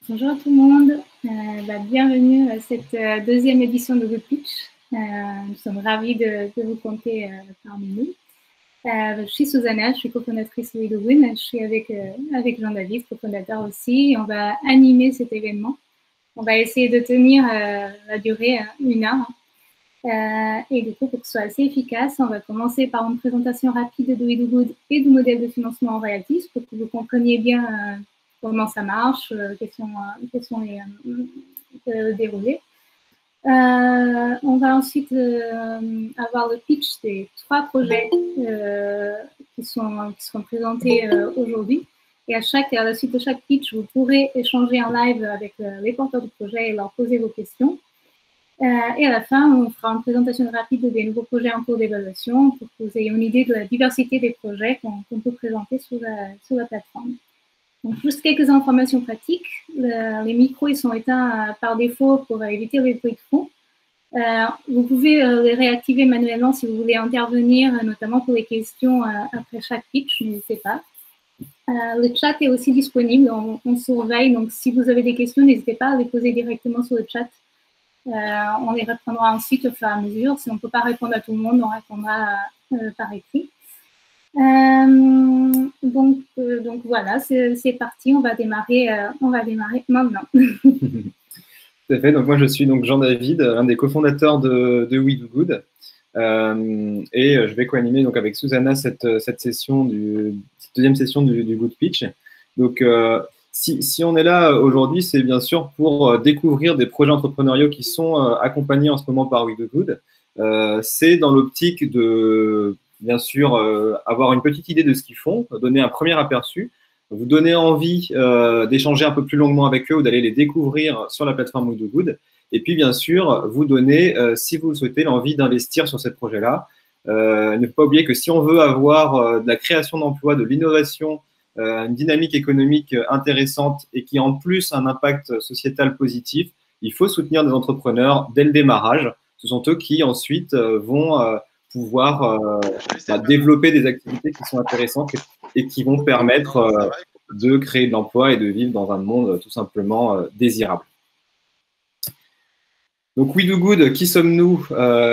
Bonjour à tout le monde, bienvenue à cette deuxième édition de Good Pitch. Nous sommes ravis de vous compter parmi nous. Je suis Susanna, je suis cofondatrice de WeDoWin, je suis avec Jean-David, cofondateur aussi, et on va animer cet événement. On va essayer de tenir la durée 1 heure. Et du coup, pour que ce soit assez efficace, on va commencer par une présentation rapide de WeDoGood et du modèle de financement en royalties pour que vous compreniez bien comment ça marche, quels sont les déroulés. On va ensuite avoir le pitch des 3 projets qui seront présentés aujourd'hui. Et à la suite de chaque pitch, vous pourrez échanger en live avec les porteurs du projet et leur poser vos questions. Et à la fin, on fera une présentation rapide des nouveaux projets en cours d'évaluation pour que vous ayez une idée de la diversité des projets qu'on peut présenter sur la plateforme. Donc, juste quelques informations pratiques. Les micros ils sont éteints par défaut pour éviter les bruits de fond. Vous pouvez les réactiver manuellement si vous voulez intervenir, notamment pour les questions après chaque pitch, n'hésitez pas. Le chat est aussi disponible, on surveille, donc si vous avez des questions, n'hésitez pas à les poser directement sur le chat. On les répondra ensuite au fur et à mesure. Si on ne peut pas répondre à tout le monde, on répondra par écrit. Donc voilà, c'est parti, on va démarrer maintenant. Tout à fait, donc moi je suis donc Jean-David, un des cofondateurs de WeDoGood. Et je vais co-animer donc avec Susanna cette deuxième session du Good Pitch. Donc si on est là aujourd'hui, c'est bien sûr pour découvrir des projets entrepreneuriaux qui sont accompagnés en ce moment par WeDoGood. C'est dans l'optique de, bien sûr, avoir une petite idée de ce qu'ils font, donner un premier aperçu, vous donner envie d'échanger un peu plus longuement avec eux ou d'aller les découvrir sur la plateforme WeDoGood. Et puis, bien sûr, vous donner, si vous le souhaitez, l'envie d'investir sur ce projet-là. Ne pas oublier que si on veut avoir de la création d'emplois, de l'innovation, une dynamique économique intéressante et qui, en plus, a un impact sociétal positif, il faut soutenir des entrepreneurs dès le démarrage. Ce sont eux qui, ensuite, vont pouvoir développer des activités qui sont intéressantes et qui vont permettre de créer de l'emploi et de vivre dans un monde tout simplement désirable. Donc, WeDoGood, qui sommes-nous?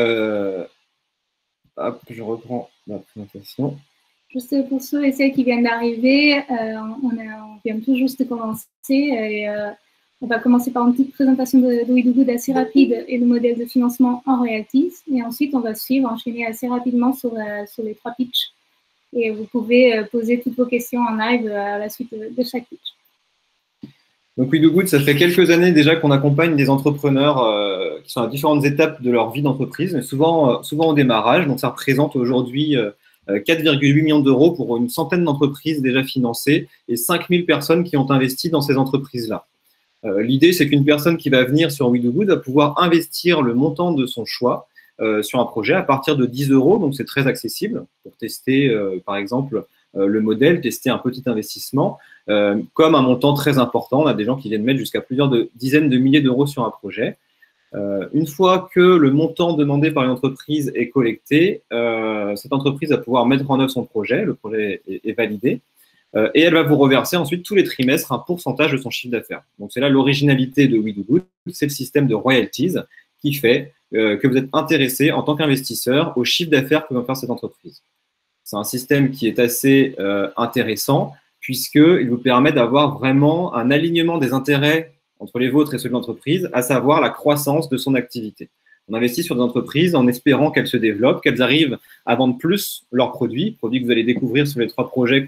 Hop, je reprends la présentation. Juste pour ceux et celles qui viennent d'arriver, on vient tout juste de commencer et on va commencer par une petite présentation de WeDoGood assez rapide et le modèle de financement en royalties. Et ensuite, on va enchaîner assez rapidement sur les 3 pitchs. Et vous pouvez poser toutes vos questions en live à la suite de chaque pitch. Donc WeDoGood, ça fait quelques années déjà qu'on accompagne des entrepreneurs qui sont à différentes étapes de leur vie d'entreprise, mais souvent au démarrage. Donc ça représente aujourd'hui 4,8 millions d'euros pour une centaine d'entreprises déjà financées et 5000 personnes qui ont investi dans ces entreprises-là. L'idée, c'est qu'une personne qui va venir sur WeDoGood va pouvoir investir le montant de son choix sur un projet à partir de 10 euros. Donc, c'est très accessible pour tester, par exemple, le modèle, tester un petit investissement, comme un montant très important. On a des gens qui viennent mettre jusqu'à plusieurs dizaines de milliers d'euros sur un projet. Une fois que le montant demandé par une entreprise est collecté, cette entreprise va pouvoir mettre en œuvre son projet. Le projet est validé. Et elle va vous reverser ensuite tous les trimestres un pourcentage de son chiffre d'affaires. Donc, c'est là l'originalité de WeDoGood, c'est le système de royalties qui fait que vous êtes intéressé en tant qu'investisseur au chiffre d'affaires que va faire cette entreprise. C'est un système qui est assez intéressant puisqu'il vous permet d'avoir vraiment un alignement des intérêts entre les vôtres et ceux de l'entreprise, à savoir la croissance de son activité. On investit sur des entreprises en espérant qu'elles se développent, qu'elles arrivent à vendre plus leurs produits que vous allez découvrir sur les 3 projets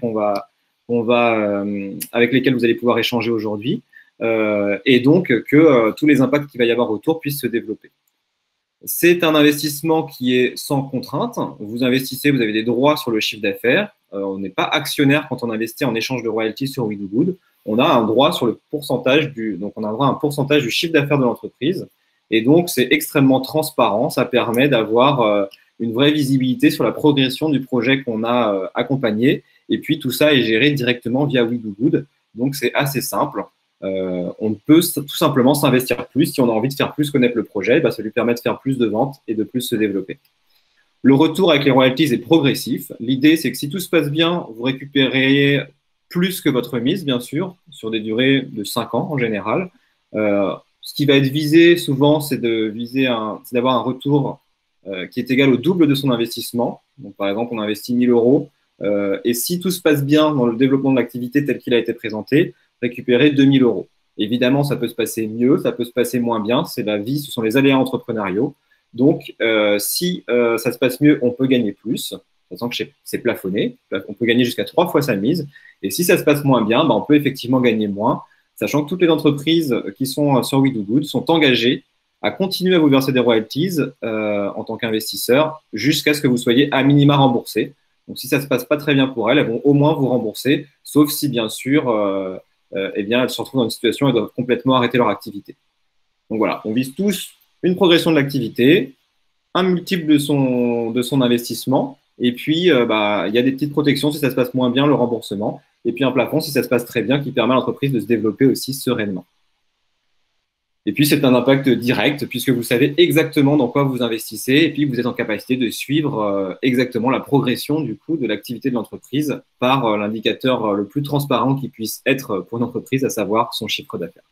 avec lesquels vous allez pouvoir échanger aujourd'hui, et donc que tous les impacts qu'il va y avoir autour puissent se développer. C'est un investissement qui est sans contrainte. Vous investissez, vous avez des droits sur le chiffre d'affaires. On n'est pas actionnaire quand on investit en échange de royalties sur WeDoGood. On a un droit sur le pourcentage donc on a un droit à un pourcentage du chiffre d'affaires de l'entreprise. Et donc, c'est extrêmement transparent. Ça permet d'avoir une vraie visibilité sur la progression du projet qu'on a accompagné. Et puis, tout ça est géré directement via WeDoGood. Donc, c'est assez simple. On peut tout simplement s'investir plus. Si on a envie de faire plus connaître le projet, ça lui permet de faire plus de ventes et de plus se développer. Le retour avec les royalties est progressif. L'idée, c'est que si tout se passe bien, vous récupérez plus que votre mise, bien sûr, sur des durées de 5 ans en général. Ce qui va être visé souvent, c'est d'avoir un retour qui est égal au double de son investissement. Donc, par exemple, on investit 1000 euros et si tout se passe bien dans le développement de l'activité tel qu'il a été présenté, récupérer 2000 euros. Évidemment, ça peut se passer mieux, ça peut se passer moins bien. C'est la vie, ce sont les aléas entrepreneuriaux. Donc, si ça se passe mieux, on peut gagner plus, sachant que c'est plafonné. On peut gagner jusqu'à 3 fois sa mise. Et si ça se passe moins bien, on peut effectivement gagner moins, sachant que toutes les entreprises qui sont sur We Do Good sont engagées à continuer à vous verser des royalties en tant qu'investisseur jusqu'à ce que vous soyez à minima remboursé. Donc, si ça ne se passe pas très bien pour elles, elles vont au moins vous rembourser, sauf si, bien sûr, eh bien, elles se retrouvent dans une situation où elles doivent complètement arrêter leur activité. Donc voilà, on vise tous une progression de l'activité, un multiple de son investissement, et puis il y a des petites protections si ça se passe moins bien, le remboursement, et puis un plafond si ça se passe très bien qui permet à l'entreprise de se développer aussi sereinement. Et puis, c'est un impact direct puisque vous savez exactement dans quoi vous investissez et puis vous êtes en capacité de suivre exactement la progression du coup de l'activité de l'entreprise par l'indicateur le plus transparent qui puisse être pour une entreprise, à savoir son chiffre d'affaires.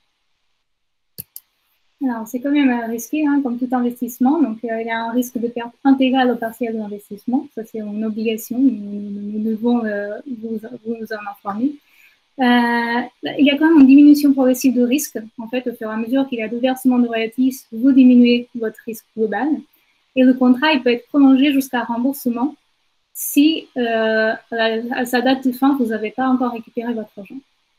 Alors, c'est quand même risqué, hein, comme tout investissement. Donc, il y a un risque de perte intégrale ou partielle de l'investissement. Ça, c'est une obligation. Nous devons vous en informer. Il y a quand même une diminution progressive de risque. En fait, au fur et à mesure qu'il y a de versement de royalties, vous diminuez votre risque global. Et le contrat, il peut être prolongé jusqu'à remboursement si, à sa date de fin, vous n'avez pas encore récupéré votre argent.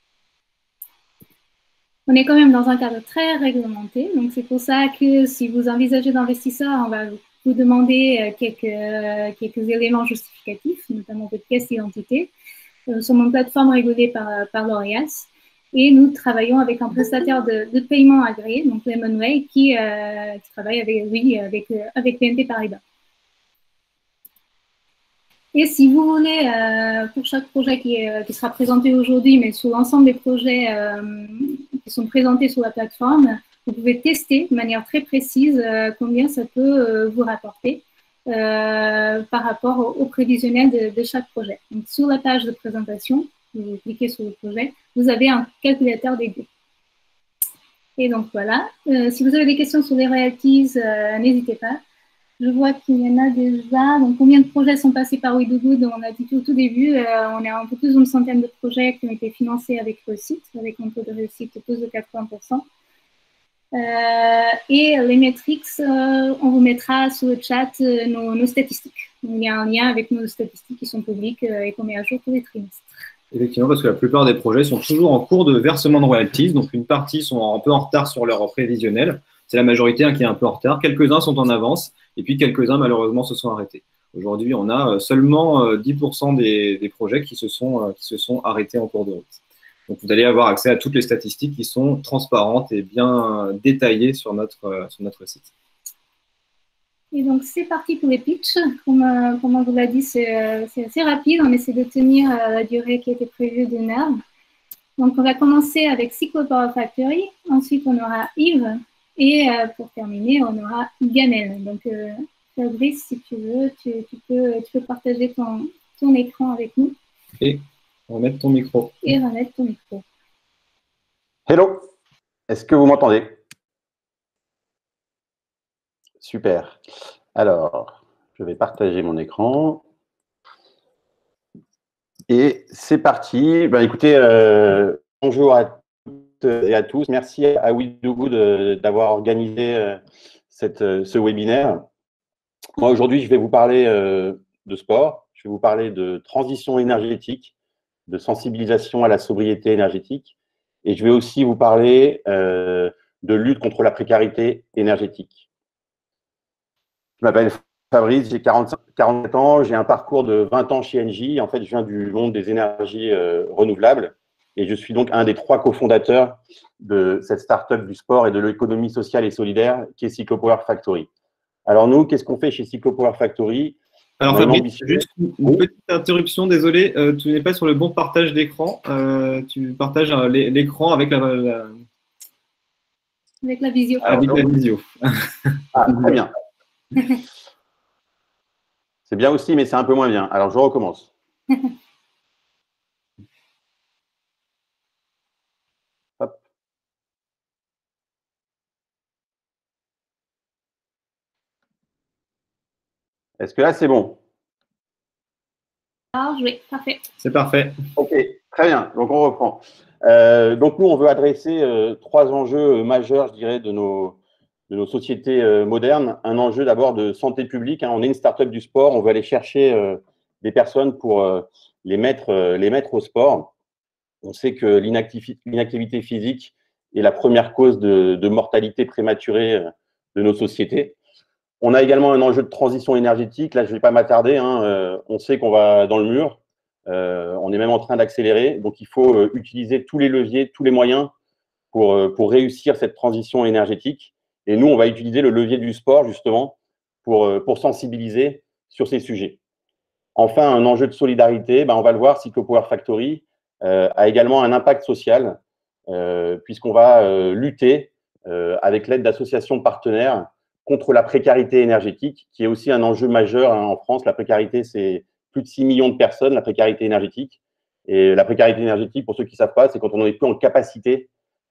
On est quand même dans un cadre très réglementé. Donc, c'est pour ça que si vous envisagez d'investisseur, on va vous demander quelques éléments justificatifs, notamment votre pièce d'identité. Nous sommes une plateforme régulée par l'ORIAS et nous travaillons avec un prestataire de paiement agréé, donc Lemonway, qui travaille avec BNP Paribas. Et si vous voulez, pour chaque projet qui sera présenté aujourd'hui, mais sur l'ensemble des projets qui sont présentés sur la plateforme, vous pouvez tester de manière très précise combien ça peut vous rapporter par rapport au prévisionnel de chaque projet. Donc, sur la page de présentation, vous cliquez sur le projet, vous avez un calculateur dédié. Et donc, voilà. Si vous avez des questions sur les royalties, n'hésitez pas. Je vois qu'il y en a déjà. Donc, combien de projets sont passés par We Do Good? On a dit tout au tout début, on a un peu plus d'une centaine de projets qui ont été financés avec réussite, avec un taux de réussite de plus de 80%. Et les metrics, on vous mettra sur le chat nos statistiques. Il y a un lien avec nos statistiques qui sont publiques et qu'on met à jour tous les trimestres. Effectivement, parce que la plupart des projets sont toujours en cours de versement de royalties. Donc, une partie sont un peu en retard sur leur prévisionnel. C'est la majorité qui est un peu en retard. Quelques-uns sont en avance et puis quelques-uns, malheureusement, se sont arrêtés. Aujourd'hui, on a seulement 10% des projets qui se sont arrêtés en cours de route. Donc, vous allez avoir accès à toutes les statistiques qui sont transparentes et bien détaillées sur notre site. Et donc, c'est parti pour les pitchs. Comme on vous l'a dit, c'est assez rapide. On essaie de tenir la durée qui était prévue d'une heure. Donc, on va commencer avec Cyclo Power Factory. Ensuite, on aura Yves. Et pour terminer, on aura Gamel. Donc, Fabrice, si tu veux, tu peux partager ton écran avec nous. Et remettre ton micro. Et remettre ton micro. Hello, est-ce que vous m'entendez? Super. Alors, je vais partager mon écran. Et c'est parti. Ben, écoutez, bonjour à toutes et à tous. Merci à We Do Good d'avoir organisé ce webinaire. Moi, aujourd'hui, je vais vous parler de sport. Je vais vous parler de transition énergétique, de sensibilisation à la sobriété énergétique. Et je vais aussi vous parler de lutte contre la précarité énergétique. Je m'appelle Fabrice, j'ai 47 ans, j'ai un parcours de 20 ans chez Engie. En fait, je viens du monde des énergies renouvelables et je suis donc un des 3 cofondateurs de cette start-up du sport et de l'économie sociale et solidaire qui est Cyclo Power Factory. Alors nous, qu'est-ce qu'on fait chez Cyclo Power Factory? Alors Fabrice, juste une petite interruption, désolé, tu n'es pas sur le bon partage d'écran. Tu partages l'écran avec la… Avec la visio. Avec la visio. Ah, très bien. C'est bien aussi, mais c'est un peu moins bien. Alors, je recommence. Est-ce que là, c'est bon? Alors, oui, parfait. C'est parfait. Ok, très bien. Donc, on reprend. Donc, nous, on veut adresser 3 enjeux majeurs, je dirais, de nos sociétés modernes. Un enjeu d'abord de santé publique, hein. On est une start-up du sport. On veut aller chercher des personnes pour les mettre au sport. On sait que l'inactivité physique est la première cause de mortalité prématurée de nos sociétés. On a également un enjeu de transition énergétique. Là, je ne vais pas m'attarder, hein. On sait qu'on va dans le mur. On est même en train d'accélérer. Donc, il faut utiliser tous les leviers, tous les moyens pour réussir cette transition énergétique. Et nous, on va utiliser le levier du sport, justement, pour sensibiliser sur ces sujets. Enfin, un enjeu de solidarité, on va le voir, Cyclo Power Factory a également un impact social, puisqu'on va lutter avec l'aide d'associations partenaires contre la précarité énergétique, qui est aussi un enjeu majeur, hein, en France. La précarité, c'est plus de 6 millions de personnes, la précarité énergétique. Et la précarité énergétique, pour ceux qui ne savent pas, c'est quand on n'est plus en capacité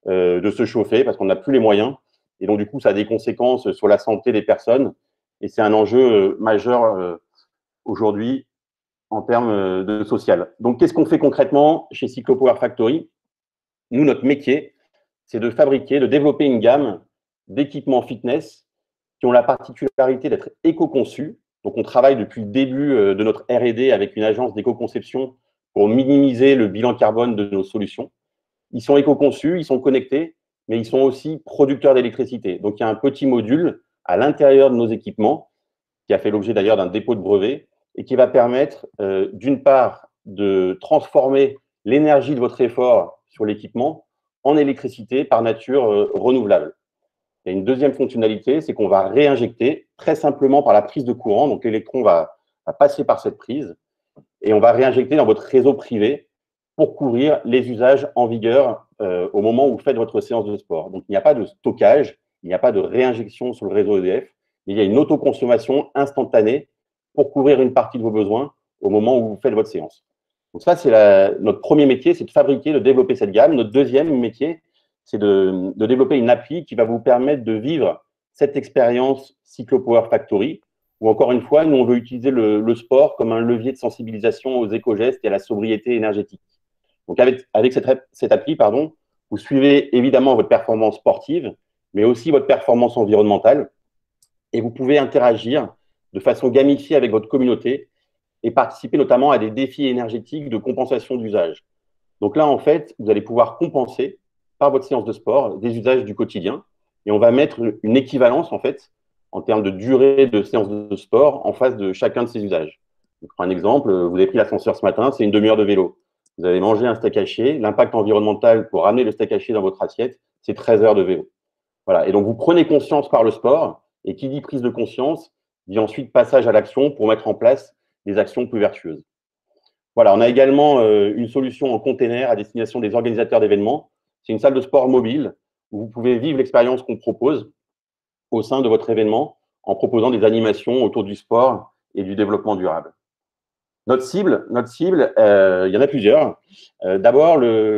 de se chauffer parce qu'on n'a plus les moyens. Et donc, du coup, ça a des conséquences sur la santé des personnes. Et c'est un enjeu majeur aujourd'hui en termes de social. Donc, qu'est-ce qu'on fait concrètement chez Cyclo Power Factory? Nous, notre métier, c'est de fabriquer, de développer une gamme d'équipements fitness qui ont la particularité d'être éco-conçus. Donc, on travaille depuis le début de notre R&D avec une agence d'éco-conception pour minimiser le bilan carbone de nos solutions. Ils sont éco-conçus, ils sont connectés, mais ils sont aussi producteurs d'électricité. Donc, il y a un petit module à l'intérieur de nos équipements qui a fait l'objet d'ailleurs d'un dépôt de brevet et qui va permettre, d'une part, de transformer l'énergie de votre effort sur l'équipement en électricité par nature renouvelable. Il y a une deuxième fonctionnalité, c'est qu'on va réinjecter très simplement par la prise de courant. Donc, l'électron va passer par cette prise et on va réinjecter dans votre réseau privé pour couvrir les usages en vigueur au moment où vous faites votre séance de sport. Donc, il n'y a pas de stockage, il n'y a pas de réinjection sur le réseau EDF, mais il y a une autoconsommation instantanée pour couvrir une partie de vos besoins au moment où vous faites votre séance. Donc ça, c'est notre premier métier, c'est de fabriquer, de développer cette gamme. Notre deuxième métier, c'est de développer une appli qui va vous permettre de vivre cette expérience Cyclo Power Factory, où encore une fois, nous, on veut utiliser le sport comme un levier de sensibilisation aux éco-gestes et à la sobriété énergétique. Donc, avec cette appli, vous suivez évidemment votre performance sportive, mais aussi votre performance environnementale, et vous pouvez interagir de façon gamifiée avec votre communauté et participer notamment à des défis énergétiques de compensation d'usage. Donc là, en fait, vous allez pouvoir compenser par votre séance de sport des usages du quotidien, et on va mettre une équivalence, en fait, en termes de durée de séance de sport en face de chacun de ces usages. Je prends un exemple, vous avez pris l'ascenseur ce matin, c'est une demi-heure de vélo. Vous avez mangé un steak haché, l'impact environnemental pour ramener le steak haché dans votre assiette, c'est 13 heures de vélo. Voilà. Et donc, vous prenez conscience par le sport, et qui dit prise de conscience, dit ensuite passage à l'action pour mettre en place des actions plus vertueuses. Voilà, on a également une solution en container à destination des organisateurs d'événements. C'est une salle de sport mobile où vous pouvez vivre l'expérience qu'on propose au sein de votre événement en proposant des animations autour du sport et du développement durable. Notre cible, il y en a plusieurs. D'abord,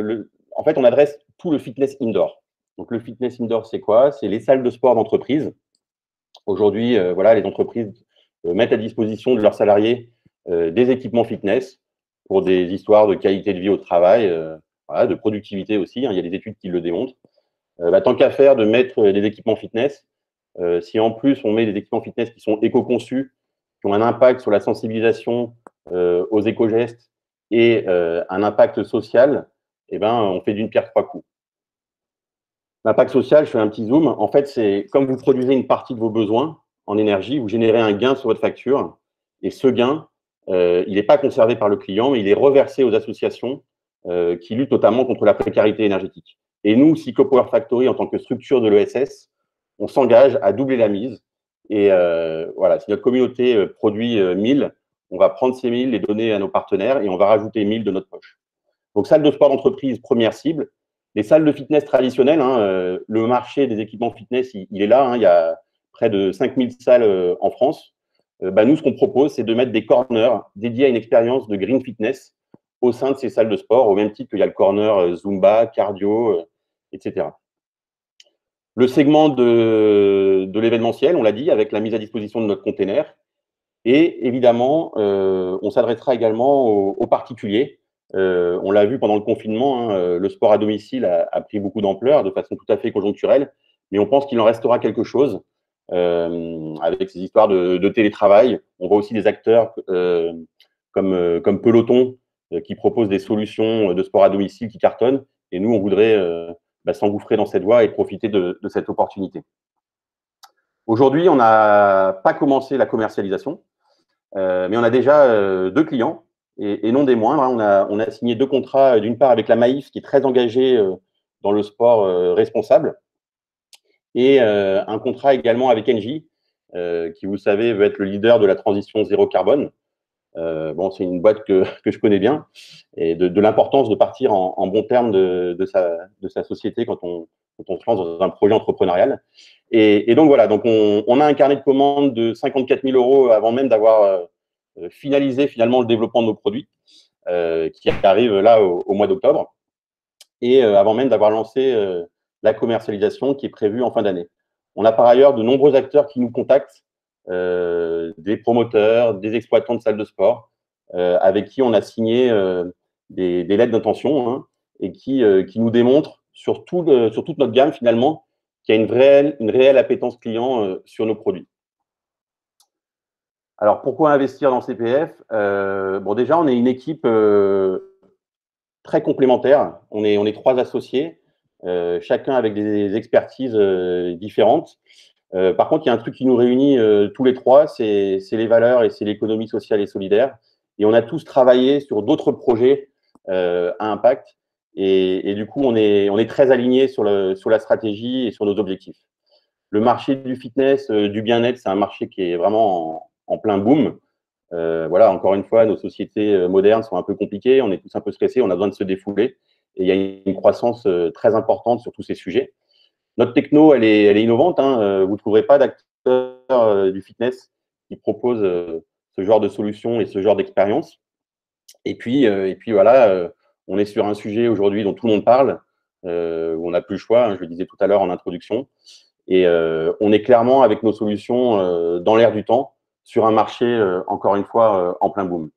en fait, on adresse tout le fitness indoor. Donc, le fitness indoor, c'est quoi? C'est les salles de sport d'entreprise. Aujourd'hui, voilà, les entreprises mettent à disposition de leurs salariés des équipements fitness pour des histoires de qualité de vie au travail, voilà, de productivité aussi, hein, il y a des études qui le démontrent. Tant qu'à faire de mettre des équipements fitness, si en plus on met des équipements fitness qui sont éco-conçus, qui ont un impact sur la sensibilisation aux éco-gestes et un impact social, eh ben, on fait d'une pierre trois coups. L'impact social, je fais un petit zoom. En fait, c'est comme vous produisez une partie de vos besoins en énergie, vous générez un gain sur votre facture. Et ce gain, il n'est pas conservé par le client, mais il est reversé aux associations qui luttent notamment contre la précarité énergétique. Et nous, Cyclo Power Factory, en tant que structure de l'ESS, on s'engage à doubler la mise. Et voilà, si notre communauté produit 1000, on va prendre ces 1000, les donner à nos partenaires et on va rajouter 1000 de notre poche. Donc, salle de sport d'entreprise, première cible. Les salles de fitness traditionnelles, hein, le marché des équipements fitness, il est là. Hein, il y a près de 5000 salles en France. Nous, ce qu'on propose, c'est de mettre des corners dédiés à une expérience de green fitness au sein de ces salles de sport, au même titre qu'il y a le corner Zumba, cardio, etc. Le segment de l'événementiel, on l'a dit, avec la mise à disposition de notre container. Et évidemment, on s'adressera également aux particuliers. On l'a vu pendant le confinement, hein, le sport à domicile a pris beaucoup d'ampleur de façon tout à fait conjoncturelle, mais on pense qu'il en restera quelque chose avec ces histoires de télétravail. On voit aussi des acteurs comme Peloton qui proposent des solutions de sport à domicile qui cartonnent. Et nous, on voudrait s'engouffrer dans cette voie et profiter de cette opportunité. Aujourd'hui, on n'a pas commencé la commercialisation, mais on a déjà 2 clients et non des moindres. Hein. On a signé 2 contrats, d'une part avec la Maïf, qui est très engagée dans le sport responsable, et un contrat également avec Engie, qui, vous savez, veut être le leader de la transition zéro carbone. Bon, c'est une boîte que je connais bien, et de l'importance de partir en bon terme de sa société quand on se lance dans un projet entrepreneurial. Et donc voilà, donc on a un carnet de commandes de 54 000 € avant même d'avoir finalisé finalement le développement de nos produits, qui arrive là au mois d'octobre, et avant même d'avoir lancé la commercialisation qui est prévue en fin d'année. On a par ailleurs de nombreux acteurs qui nous contactent, des promoteurs, des exploitants de salles de sport, avec qui on a signé des lettres d'intention, hein, et qui nous démontrent sur toute notre gamme finalement qu'il y a une réelle appétence client sur nos produits. Alors, pourquoi investir dans CPF? Bon, déjà, on est une équipe très complémentaire. On est 3 associés, chacun avec des expertises différentes. Par contre, il y a un truc qui nous réunit tous les 3, c'est les valeurs et c'est l'économie sociale et solidaire. Et on a tous travaillé sur d'autres projets à impact. Et du coup, on est très alignés sur la stratégie et sur nos objectifs. Le marché du fitness, du bien-être, c'est un marché qui est vraiment en plein boom. Voilà, encore une fois, nos sociétés modernes sont un peu compliquées, on est tous un peu stressés, on a besoin de se défouler. Et il y a une croissance très importante sur tous ces sujets. Notre techno, elle est innovante, hein. Vous ne trouverez pas d'acteurs du fitness qui proposent ce genre de solutions et ce genre d'expérience. Et puis voilà, on est sur un sujet aujourd'hui dont tout le monde parle, où on n'a plus le choix, hein, je le disais tout à l'heure en introduction. Et on est clairement, avec nos solutions, dans l'air du temps, sur un marché, encore une fois, en plein boom.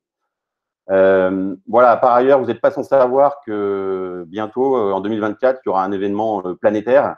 Voilà, par ailleurs, vous n'êtes pas sans savoir que bientôt, en 2024, il y aura un événement planétaire.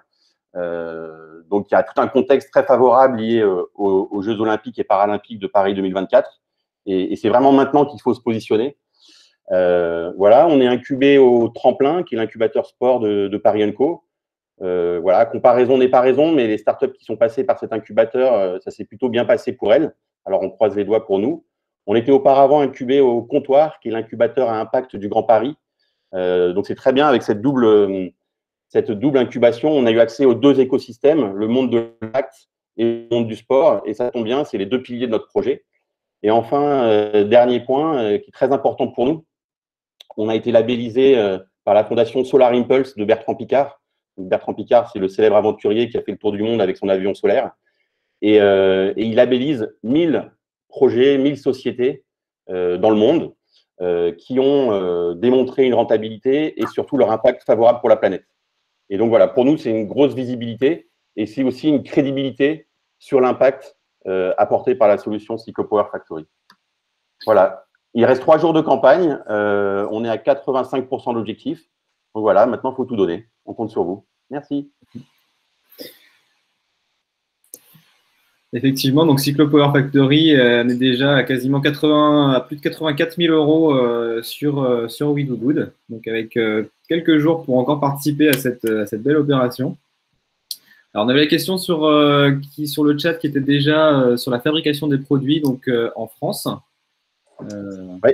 Donc, il y a tout un contexte très favorable lié aux Jeux Olympiques et Paralympiques de Paris 2024. Et c'est vraiment maintenant qu'il faut se positionner. Voilà, on est incubé au Tremplin, qui est l'incubateur sport de Paris & Co. Voilà, comparaison n'est pas raison, mais les startups qui sont passées par cet incubateur, ça s'est plutôt bien passé pour elles. Alors, on croise les doigts pour nous. On était auparavant incubé au Comptoir, qui est l'incubateur à impact du Grand Paris. Donc, c'est très bien avec cette double incubation. On a eu accès aux 2 écosystèmes, le monde de l'acte et le monde du sport. Et ça tombe bien, c'est les 2 piliers de notre projet. Et enfin, dernier point qui est très important pour nous, on a été labellisé par la fondation Solar Impulse de Bertrand Piccard. Bertrand Piccard, c'est le célèbre aventurier qui a fait le tour du monde avec son avion solaire. Et il labellise 1000 projets, 1000 sociétés dans le monde qui ont démontré une rentabilité et surtout leur impact favorable pour la planète. Et donc voilà, pour nous, c'est une grosse visibilité et c'est aussi une crédibilité sur l'impact apporté par la solution Psychopower Factory. Voilà, il reste 3 jours de campagne, on est à 85% de l'objectif. Donc voilà, maintenant, il faut tout donner. On compte sur vous. Merci. Effectivement, donc Cyclo Power Factory est déjà à quasiment plus de 84 000 € sur We Do Good, donc avec quelques jours pour encore participer à cette belle opération. Alors, on avait la question sur le chat qui était déjà sur la fabrication des produits donc en France. Oui.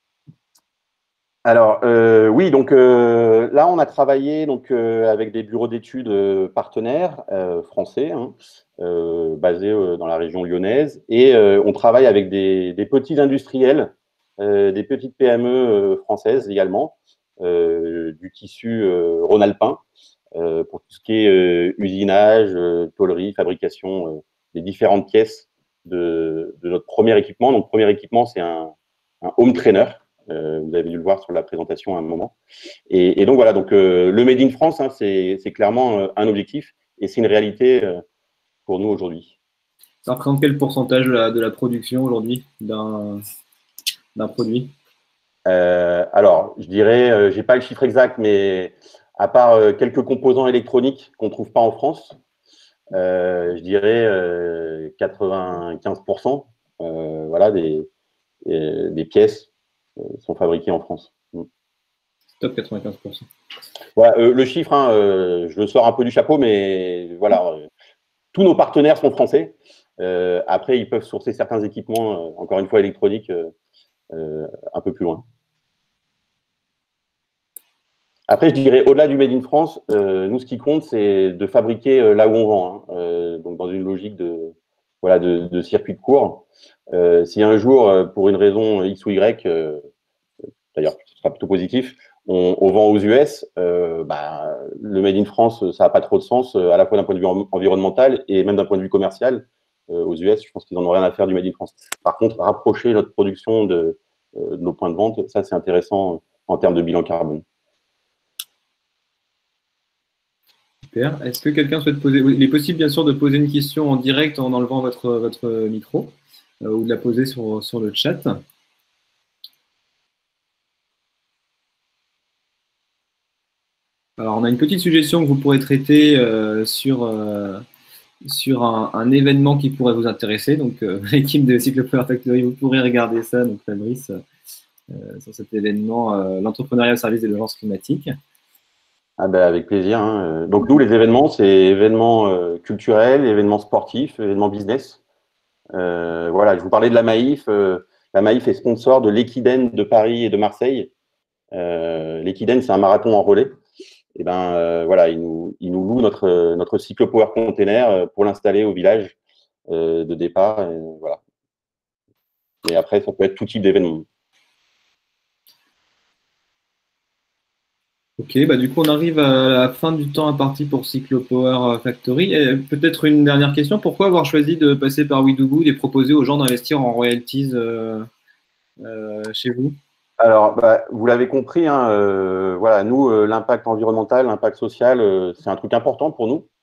Alors, oui, donc là, on a travaillé avec des bureaux d'études partenaires français, hein, basés dans la région lyonnaise, et on travaille avec des petits industriels, des petites PME françaises également, du tissu rhône-alpin, pour tout ce qui est usinage, tôlerie, fabrication des différentes pièces de notre premier équipement. Donc, premier équipement, c'est un home trainer. Vous avez dû le voir sur la présentation à un moment. Et donc, voilà, donc, le Made in France, hein, c'est clairement un objectif et c'est une réalité pour nous aujourd'hui. Ça représente quel pourcentage de la production aujourd'hui d'un produit? Alors, je dirais, j'ai pas le chiffre exact, mais à part quelques composants électroniques qu'on trouve pas en France, je dirais 95%, voilà, des pièces sont fabriquées en France. Top 95%. Voilà, le chiffre, hein, je le sors un peu du chapeau, mais voilà, tous nos partenaires sont français. Après, ils peuvent sourcer certains équipements, encore une fois électroniques, un peu plus loin. Après, je dirais, au-delà du Made in France, nous, ce qui compte, c'est de fabriquer là où on vend, hein, donc dans une logique de, voilà, de circuit de cours. Si un jour, pour une raison X ou Y, d'ailleurs, ce sera plutôt positif, on vend aux US, bah, le Made in France, ça n'a pas trop de sens, à la fois d'un point de vue environnemental et même d'un point de vue commercial. Aux US, je pense qu'ils n'en ont rien à faire du Made in France. Par contre, rapprocher notre production de nos points de vente, ça, c'est intéressant en termes de bilan carbone. Super. Est-ce que quelqu'un souhaite poser? Il est possible, bien sûr, de poser une question en direct en enlevant votre micro ou de la poser sur le chat. Alors, on a une petite suggestion que vous pourrez traiter sur un événement qui pourrait vous intéresser. Donc, l'équipe de Cycle Power Factory, vous pourrez regarder ça, donc Fabrice, sur cet événement, l'entrepreneuriat au service de l'urgence climatique. Ah ben avec plaisir, hein. Donc nous, les événements, c'est événements culturels, événements sportifs, événements business. Voilà, je vous parlais de la Maïf. La Maïf est sponsor de l'Equiden de Paris et de Marseille. L'Equiden, c'est un marathon en relais. Et ben voilà, ils nous louent notre cyclo-power container pour l'installer au village de départ. Et, voilà. Et après, ça peut être tout type d'événement. Ok, bah du coup on arrive à la fin du temps imparti pour Cyclo Power Factory. Peut-être une dernière question, pourquoi avoir choisi de passer par We Do Good et proposer aux gens d'investir en royalties chez vous? Alors, bah, vous l'avez compris, hein, voilà, nous, l'impact environnemental, l'impact social, c'est un truc important pour nous.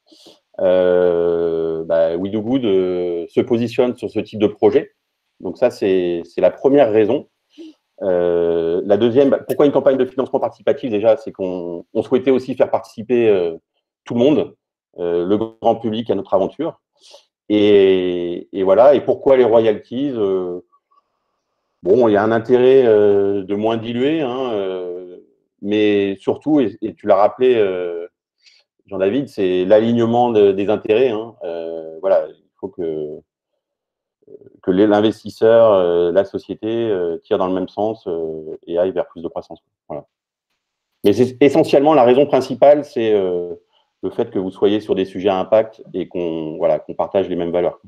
Bah, We Do Good se positionne sur ce type de projet. Donc ça, c'est la première raison. La deuxième, bah, pourquoi une campagne de financement participatif déjà, c'est qu'on souhaitait aussi faire participer tout le monde, le grand public à notre aventure. Et voilà. Et pourquoi les royalties bon, il y a un intérêt de moins dilué, hein, mais surtout, et tu l'as rappelé, Jean-David, c'est l'alignement des intérêts. Hein. Voilà, il faut que l'investisseur, la société tire dans le même sens et aille vers plus de croissance. Voilà. Mais c'est essentiellement la raison principale, c'est le fait que vous soyez sur des sujets à impact et qu'on partage les mêmes valeurs.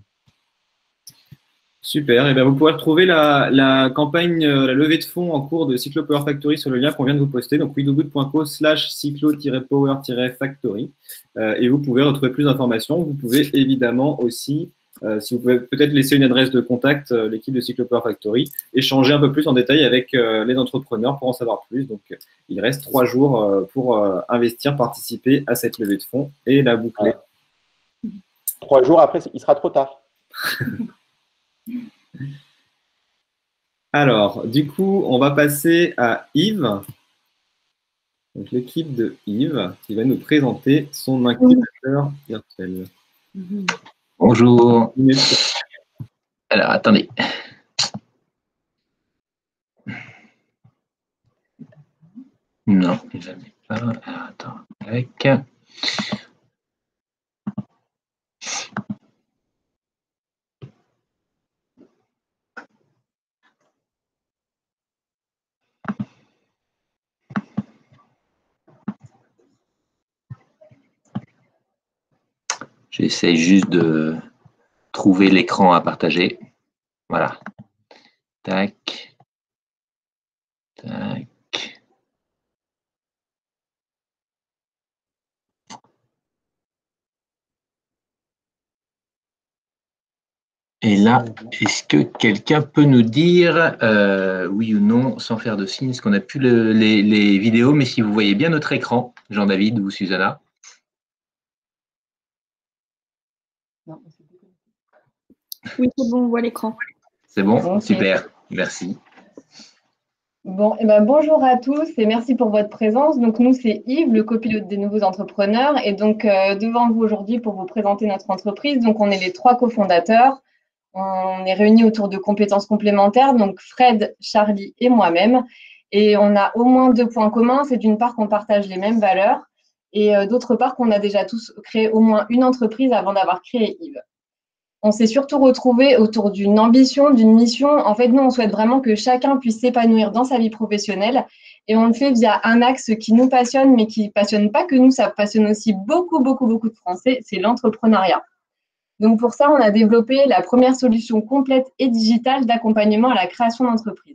Super, et bien vous pourrez retrouver la campagne, la levée de fonds en cours de Cyclo Power Factory sur le lien qu'on vient de vous poster, donc wedogood.co/cyclo-power-factory. Et vous pouvez retrouver plus d'informations. Vous pouvez évidemment aussi, si vous pouvez peut-être laisser une adresse de contact, l'équipe de Cyclo Power Factory, échanger un peu plus en détail avec les entrepreneurs pour en savoir plus. Donc il reste 3 jours pour investir, participer à cette levée de fonds et la boucler. 3 jours après, il sera trop tard. Alors, du coup, on va passer à Yves, donc l'équipe de Yves, qui va nous présenter son incubateur virtuel. Bonjour. Alors, attendez. Non, jamais pas. Alors, attends, avec. J'essaie juste de trouver l'écran à partager. Voilà. Tac. Tac. Et là, est-ce que quelqu'un peut nous dire oui ou non, sans faire de signe, est-ce qu'on a pu les vidéos, mais si vous voyez bien notre écran, Jean-David ou Susanna? Oui, c'est bon, on voit l'écran. C'est bon? Okay. Super, merci. Bon, bonjour à tous et merci pour votre présence. Donc, nous, c'est Yves, le copilote des nouveaux entrepreneurs. Et donc, devant vous aujourd'hui pour vous présenter notre entreprise. Donc, on est les 3 cofondateurs. On est réunis autour de compétences complémentaires, donc Fred, Charlie et moi-même. Et on a au moins 2 points communs. C'est d'une part qu'on partage les mêmes valeurs et d'autre part qu'on a déjà tous créé au moins une entreprise avant d'avoir créé Yves. On s'est surtout retrouvés autour d'une ambition, d'une mission. En fait, nous, on souhaite vraiment que chacun puisse s'épanouir dans sa vie professionnelle. Et on le fait via un axe qui nous passionne, mais qui ne passionne pas que nous, ça passionne aussi beaucoup de Français, c'est l'entrepreneuriat. Donc, pour ça, on a développé la première solution complète et digitale d'accompagnement à la création d'entreprise.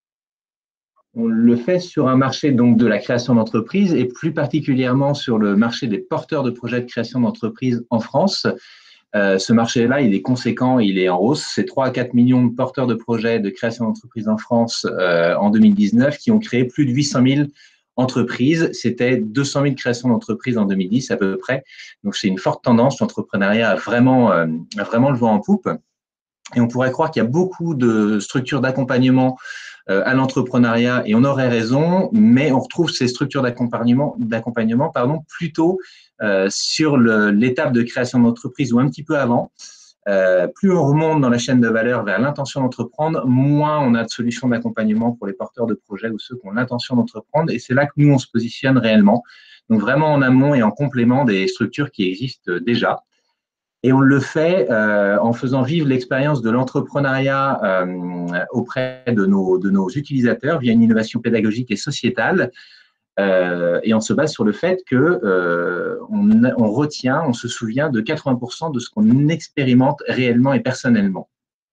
On le fait sur un marché donc de la création d'entreprise et plus particulièrement sur le marché des porteurs de projets de création d'entreprise en France. Ce marché-là, il est conséquent, il est en hausse. C'est 3 à 4 millions de porteurs de projets de création d'entreprise en France en 2019 qui ont créé plus de 800 000 entreprises. C'était 200 000 créations d'entreprises en 2010 à peu près. Donc, c'est une forte tendance. L'entrepreneuriat a vraiment le vent en poupe. Et on pourrait croire qu'il y a beaucoup de structures d'accompagnement à l'entrepreneuriat et on aurait raison, mais on retrouve ces structures d'accompagnement plutôt sur l'étape de création d'entreprise ou un petit peu avant. Plus on remonte dans la chaîne de valeur vers l'intention d'entreprendre, moins on a de solutions d'accompagnement pour les porteurs de projets ou ceux qui ont l'intention d'entreprendre. Et c'est là que nous, on se positionne réellement. Donc vraiment en amont et en complément des structures qui existent déjà. Et on le fait en faisant vivre l'expérience de l'entrepreneuriat auprès de nos utilisateurs via une innovation pédagogique et sociétale. Et on se base sur le fait que on retient, on se souvient de 80% de ce qu'on expérimente réellement et personnellement.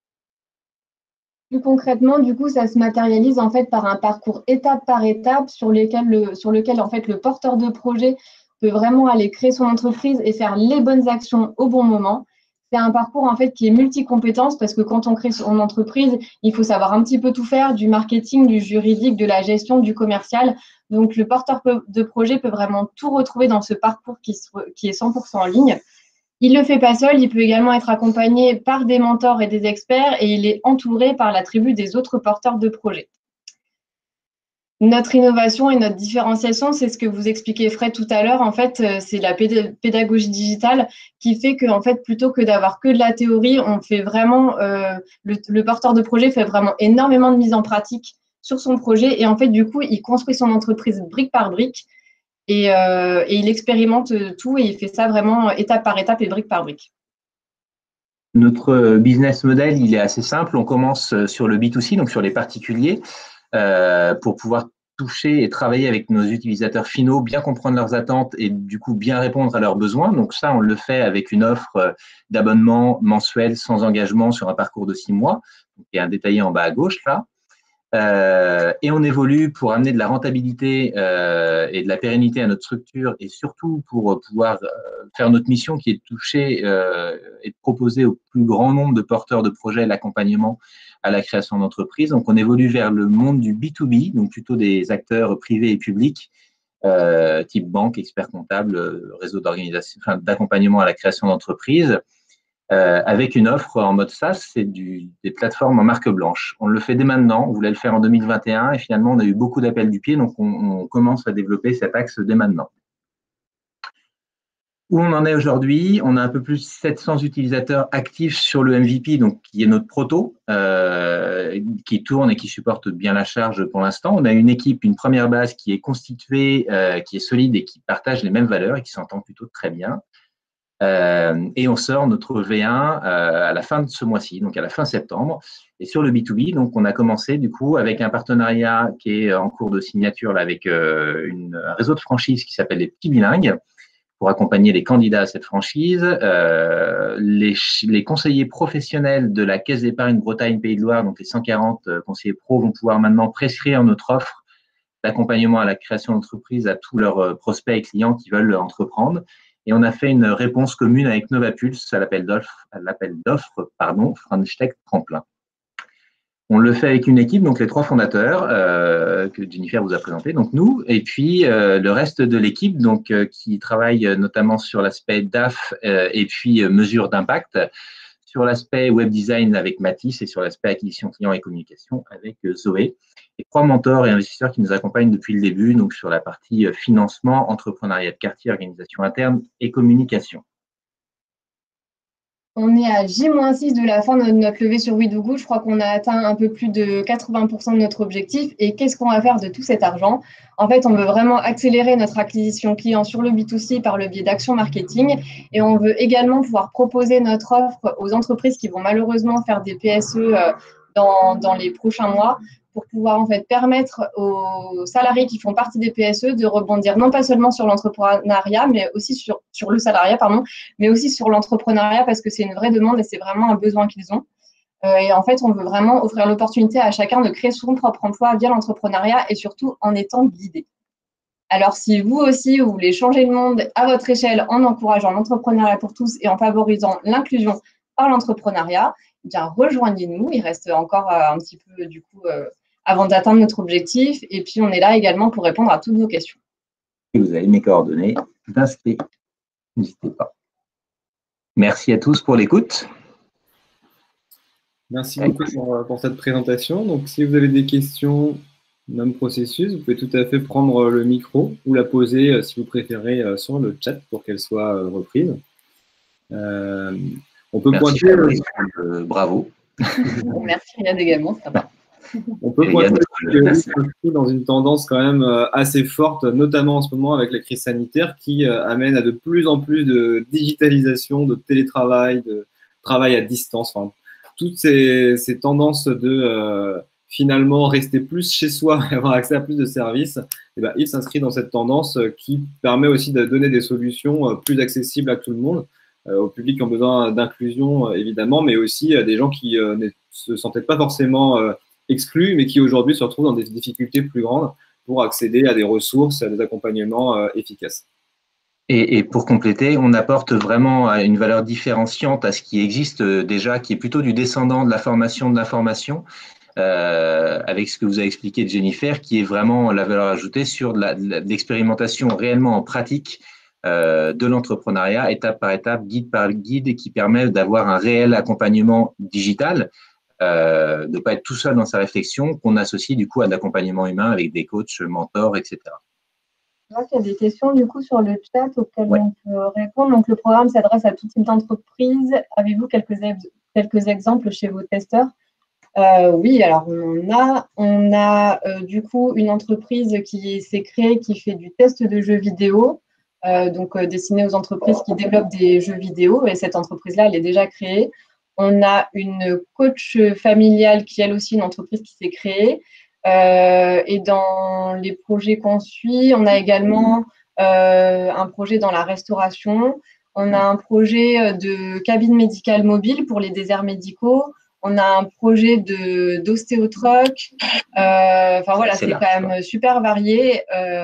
Plus concrètement, du coup, ça se matérialise en fait par un parcours étape par étape sur lequel en fait le porteur de projet peut vraiment aller créer son entreprise et faire les bonnes actions au bon moment. C'est un parcours en fait qui est multi-compétences parce que quand on crée son entreprise, il faut savoir un petit peu tout faire, du marketing, du juridique, de la gestion, du commercial. Donc, le porteur de projet peut vraiment tout retrouver dans ce parcours qui est 100% en ligne. Il ne le fait pas seul, il peut également être accompagné par des mentors et des experts et il est entouré par la tribu des autres porteurs de projet. Notre innovation et notre différenciation, c'est ce que vous expliquez Fred tout à l'heure. En fait, c'est la pédagogie digitale qui fait que, en fait, plutôt que d'avoir que de la théorie, on fait vraiment, le porteur de projet fait vraiment énormément de mise en pratique sur son projet et en fait, du coup, il construit son entreprise brique par brique et il expérimente tout et il fait ça vraiment étape par étape et brique par brique. Notre business model, il est assez simple. On commence sur le B2C, donc sur les particuliers, pour pouvoir toucher et travailler avec nos utilisateurs finaux, bien comprendre leurs attentes et du coup bien répondre à leurs besoins. Donc ça, on le fait avec une offre d'abonnement mensuel sans engagement sur un parcours de 6 mois, qui est détaillé en bas à gauche là. Et on évolue pour amener de la rentabilité et de la pérennité à notre structure et surtout pour pouvoir faire notre mission qui est de toucher et de proposer au plus grand nombre de porteurs de projets l'accompagnement à la création d'entreprises. Donc, on évolue vers le monde du B2B, donc plutôt des acteurs privés et publics, type banque, expert comptable, réseau d'organisation, enfin, d'accompagnement à la création d'entreprises. Avec une offre en mode SaaS, c'est des plateformes en marque blanche. On le fait dès maintenant, on voulait le faire en 2021 et finalement, on a eu beaucoup d'appels du pied, donc on commence à développer cet axe dès maintenant. Où on en est aujourd'hui, on a un peu plus de 700 utilisateurs actifs sur le MVP, donc qui est notre proto, qui tourne et qui supporte bien la charge pour l'instant. On a une équipe, une première base qui est constituée, qui est solide et qui partage les mêmes valeurs et qui s'entend plutôt très bien. Et on sort notre V1 à la fin de ce mois-ci, donc à la fin septembre. Et sur le B2B, donc on a commencé du coup avec un partenariat qui est en cours de signature là, avec un réseau de franchises qui s'appelle les Petits Bilingues pour accompagner les candidats à cette franchise. Les conseillers professionnels de la Caisse d'épargne Bretagne Pays de Loire, donc les 140 conseillers pro, vont pouvoir maintenant prescrire notre offre d'accompagnement à la création d'entreprise à tous leurs prospects et clients qui veulent entreprendre. Et on a fait une réponse commune avec Novapulse à l'appel d'offres, French Tech Tremplin. On le fait avec une équipe, donc les 3 fondateurs que Jennifer vous a présenté, donc nous, et puis le reste de l'équipe, donc qui travaille notamment sur l'aspect DAF et puis mesures d'impact sur l'aspect web design avec Mathis et sur l'aspect acquisition client et communication avec Zoé. Et 3 mentors et investisseurs qui nous accompagnent depuis le début, donc sur la partie financement, entrepreneuriat de quartier, organisation interne et communication. On est à J-6 de la fin de notre levée sur We Do Good. Je crois qu'on a atteint un peu plus de 80% de notre objectif. Et qu'est-ce qu'on va faire de tout cet argent? En fait, on veut vraiment accélérer notre acquisition client sur le B2C par le biais d'actions marketing. Et on veut également pouvoir proposer notre offre aux entreprises qui vont malheureusement faire des PSE dans les prochains mois, pour pouvoir en fait permettre aux salariés qui font partie des PSE de rebondir non pas seulement sur l'entrepreneuriat, mais aussi sur le salariat, pardon, mais aussi sur l'entrepreneuriat, parce que c'est une vraie demande et c'est vraiment un besoin qu'ils ont. Et en fait, on veut vraiment offrir l'opportunité à chacun de créer son propre emploi via l'entrepreneuriat et surtout en étant guidé. Alors, si vous aussi, vous voulez changer le monde à votre échelle en encourageant l'entrepreneuriat pour tous et en favorisant l'inclusion par l'entrepreneuriat, eh bien, rejoignez-nous. Il reste encore un petit peu, du coup, avant d'atteindre notre objectif. Et puis, on est là également pour répondre à toutes vos questions. Vous avez mes coordonnées d'inscrits. N'hésitez pas. Merci à tous pour l'écoute. Merci beaucoup pour cette présentation. Donc, si vous avez des questions, même processus, vous pouvez tout à fait prendre le micro ou la poser, si vous préférez, sur le chat pour qu'elle soit reprise. On peut pointer. Bravo. Merci Riyad également, ça va. On peut pointer dans une tendance quand même assez forte, notamment en ce moment avec la crise sanitaire, qui amène à de plus en plus de digitalisation, de télétravail, de travail à distance. Enfin, toutes ces tendances de finalement rester plus chez soi et avoir accès à plus de services, et ben, il s'inscrit dans cette tendance qui permet aussi de donner des solutions plus accessibles à tout le monde, aux publics qui ont besoin d'inclusion évidemment, mais aussi à des gens qui ne se sentaient pas forcément exclus, mais qui aujourd'hui se retrouvent dans des difficultés plus grandes pour accéder à des ressources, à des accompagnements efficaces. Et pour compléter, on apporte vraiment une valeur différenciante à ce qui existe déjà, qui est plutôt du descendant de la formation de l'information, avec ce que vous a expliqué Jennifer, qui est vraiment la valeur ajoutée sur de l'expérimentation réellement en pratique de l'entrepreneuriat, étape par étape, guide par guide, et qui permet d'avoir un réel accompagnement digital, de ne pas être tout seul dans sa réflexion, qu'on associe du coup à de l'accompagnement humain avec des coachs, mentors, etc. Je vois qu'il y a des questions du coup sur le chat auxquelles on peut répondre. Donc, le programme s'adresse à tout type d'entreprise. Avez-vous quelques exemples chez vos testeurs? Oui, alors on a du coup une entreprise qui s'est créée, qui fait du test de jeux vidéo, donc destiné aux entreprises qui développent des jeux vidéo, et cette entreprise-là, elle est déjà créée. On a une coach familiale qui, elle aussi, une entreprise qui s'est créée. Et dans les projets qu'on suit, on a également un projet dans la restauration. On a un projet de cabine médicale mobile pour les déserts médicaux. On a un projet d'ostéotruck. Enfin voilà, c'est quand même super varié.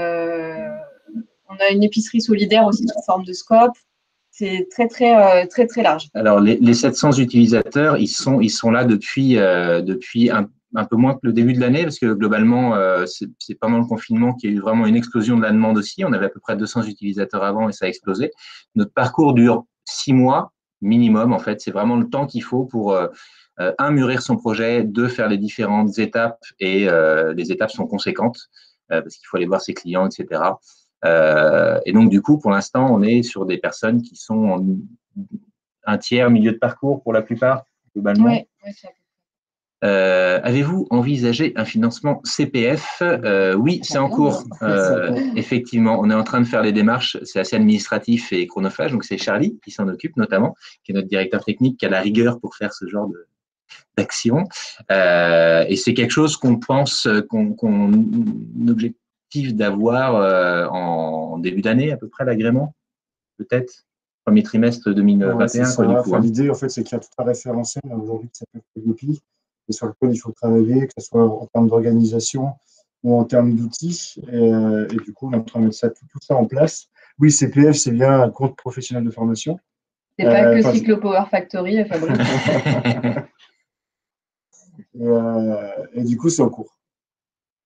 On a une épicerie solidaire aussi sous forme de scope. C'est très large. Alors, les 700 utilisateurs, ils sont là depuis un peu moins que le début de l'année, parce que globalement, c'est pendant le confinement qu'il y a eu vraiment une explosion de la demande aussi. On avait à peu près 200 utilisateurs avant et ça a explosé. Notre parcours dure 6 mois minimum, en fait. C'est vraiment le temps qu'il faut pour, mûrir son projet, 2, faire les différentes étapes, et les étapes sont conséquentes, parce qu'il faut aller voir ses clients, etc. Et donc, du coup, pour l'instant, on est sur des personnes qui sont en un tiers, milieu de parcours pour la plupart, globalement. Oui, avez-vous envisagé un financement CPF? Oui, c'est en cours. Effectivement, on est en train de faire les démarches. C'est assez administratif et chronophage. Donc, c'est Charlie qui s'en occupe notamment, qui est notre directeur technique, qui a la rigueur pour faire ce genre d'action. Et c'est quelque chose qu'on pense, qu'on objectif d'avoir en début d'année, à peu près, l'agrément, peut-être, premier trimestre 2021. Ouais, l'idée, en fait, c'est qu'il y a tout un référentiel aujourd'hui qui s'appelle PGP, et sur lequel il faut travailler, que ce soit en termes d'organisation ou en termes d'outils. Et du coup, on est en train de mettre tout ça en place. Oui, CPF, c'est bien un compte professionnel de formation. C'est pas que Cyclo Power Factory, Fabrice. Et du coup, c'est en cours.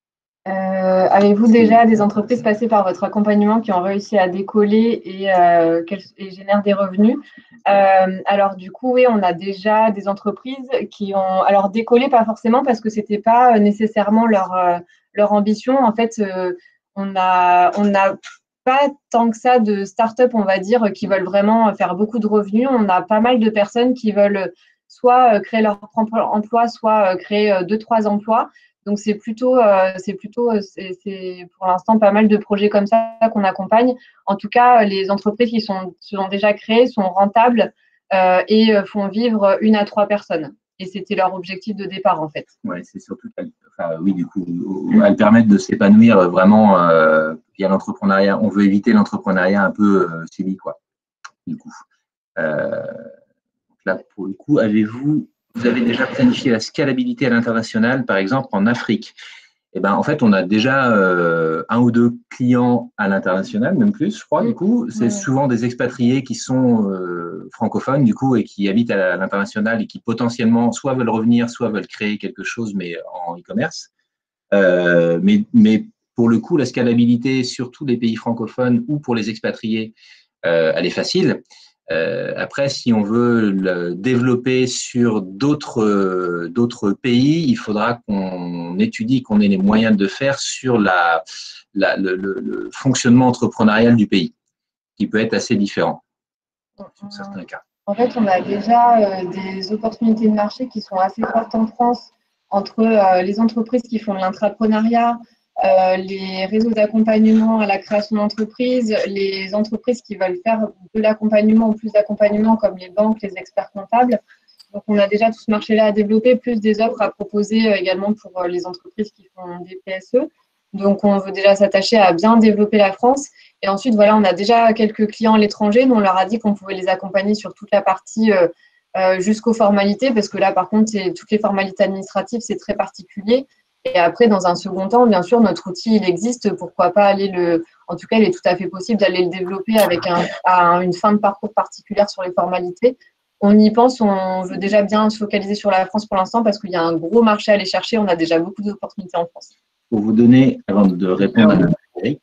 Avez-vous déjà des entreprises passées par votre accompagnement qui ont réussi à décoller et génèrent des revenus? Alors, du coup, oui, on a déjà des entreprises qui ont… Alors, décollé, pas forcément, parce que ce n'était pas nécessairement leur ambition. En fait, on n'a pas tant que ça de start-up, on va dire, qui veulent vraiment faire beaucoup de revenus. On a pas mal de personnes qui veulent soit créer leur propre emploi, soit créer 2-3 emplois. Donc, c'est pour l'instant pas mal de projets comme ça qu'on accompagne. En tout cas, les entreprises qui se sont déjà créées sont rentables et font vivre 1 à 3 personnes. Et c'était leur objectif de départ, en fait. Ouais, c'est surtout oui, du coup, elles permettent de s'épanouir vraiment via l'entrepreneuriat. On veut éviter l'entrepreneuriat un peu subi, quoi. Du coup, là, pour le coup, vous avez déjà planifié la scalabilité à l'international, par exemple en Afrique? Eh ben, en fait, on a déjà 1 ou 2 clients à l'international, même plus, je crois. Du coup, c'est souvent des expatriés qui sont francophones, du coup, et qui habitent à l'international et qui potentiellement soit veulent revenir, soit veulent créer quelque chose, mais en e-commerce. Mais pour le coup, la scalabilité, surtout des pays francophones ou pour les expatriés, elle est facile. Après, si on veut le développer sur d'autres pays, il faudra qu'on étudie, qu'on ait les moyens de faire sur le fonctionnement entrepreneurial du pays, qui peut être assez différent dans certains cas. En fait, on a déjà des opportunités de marché qui sont assez fortes en France entre les entreprises qui font de l'intrapreneuriat, les réseaux d'accompagnement à la création d'entreprises, les entreprises qui veulent faire de l'accompagnement ou plus d'accompagnement comme les banques, les experts comptables. Donc, on a déjà tout ce marché-là à développer, plus des offres à proposer également pour les entreprises qui font des PSE. Donc, on veut déjà s'attacher à bien développer la France. Et ensuite, voilà, on a déjà quelques clients à l'étranger. Nous, on leur a dit qu'on pouvait les accompagner sur toute la partie jusqu'aux formalités, parce que là, par contre, toutes les formalités administratives, c'est très particulier. Et après, dans un second temps, bien sûr, notre outil, il existe. Pourquoi pas en tout cas, il est tout à fait possible d'aller le développer avec une fin de parcours particulière sur les formalités. On y pense, on veut déjà bien se focaliser sur la France pour l'instant parce qu'il y a un gros marché à aller chercher. On a déjà beaucoup d'opportunités en France. Pour vous donner, avant de répondre à Eric,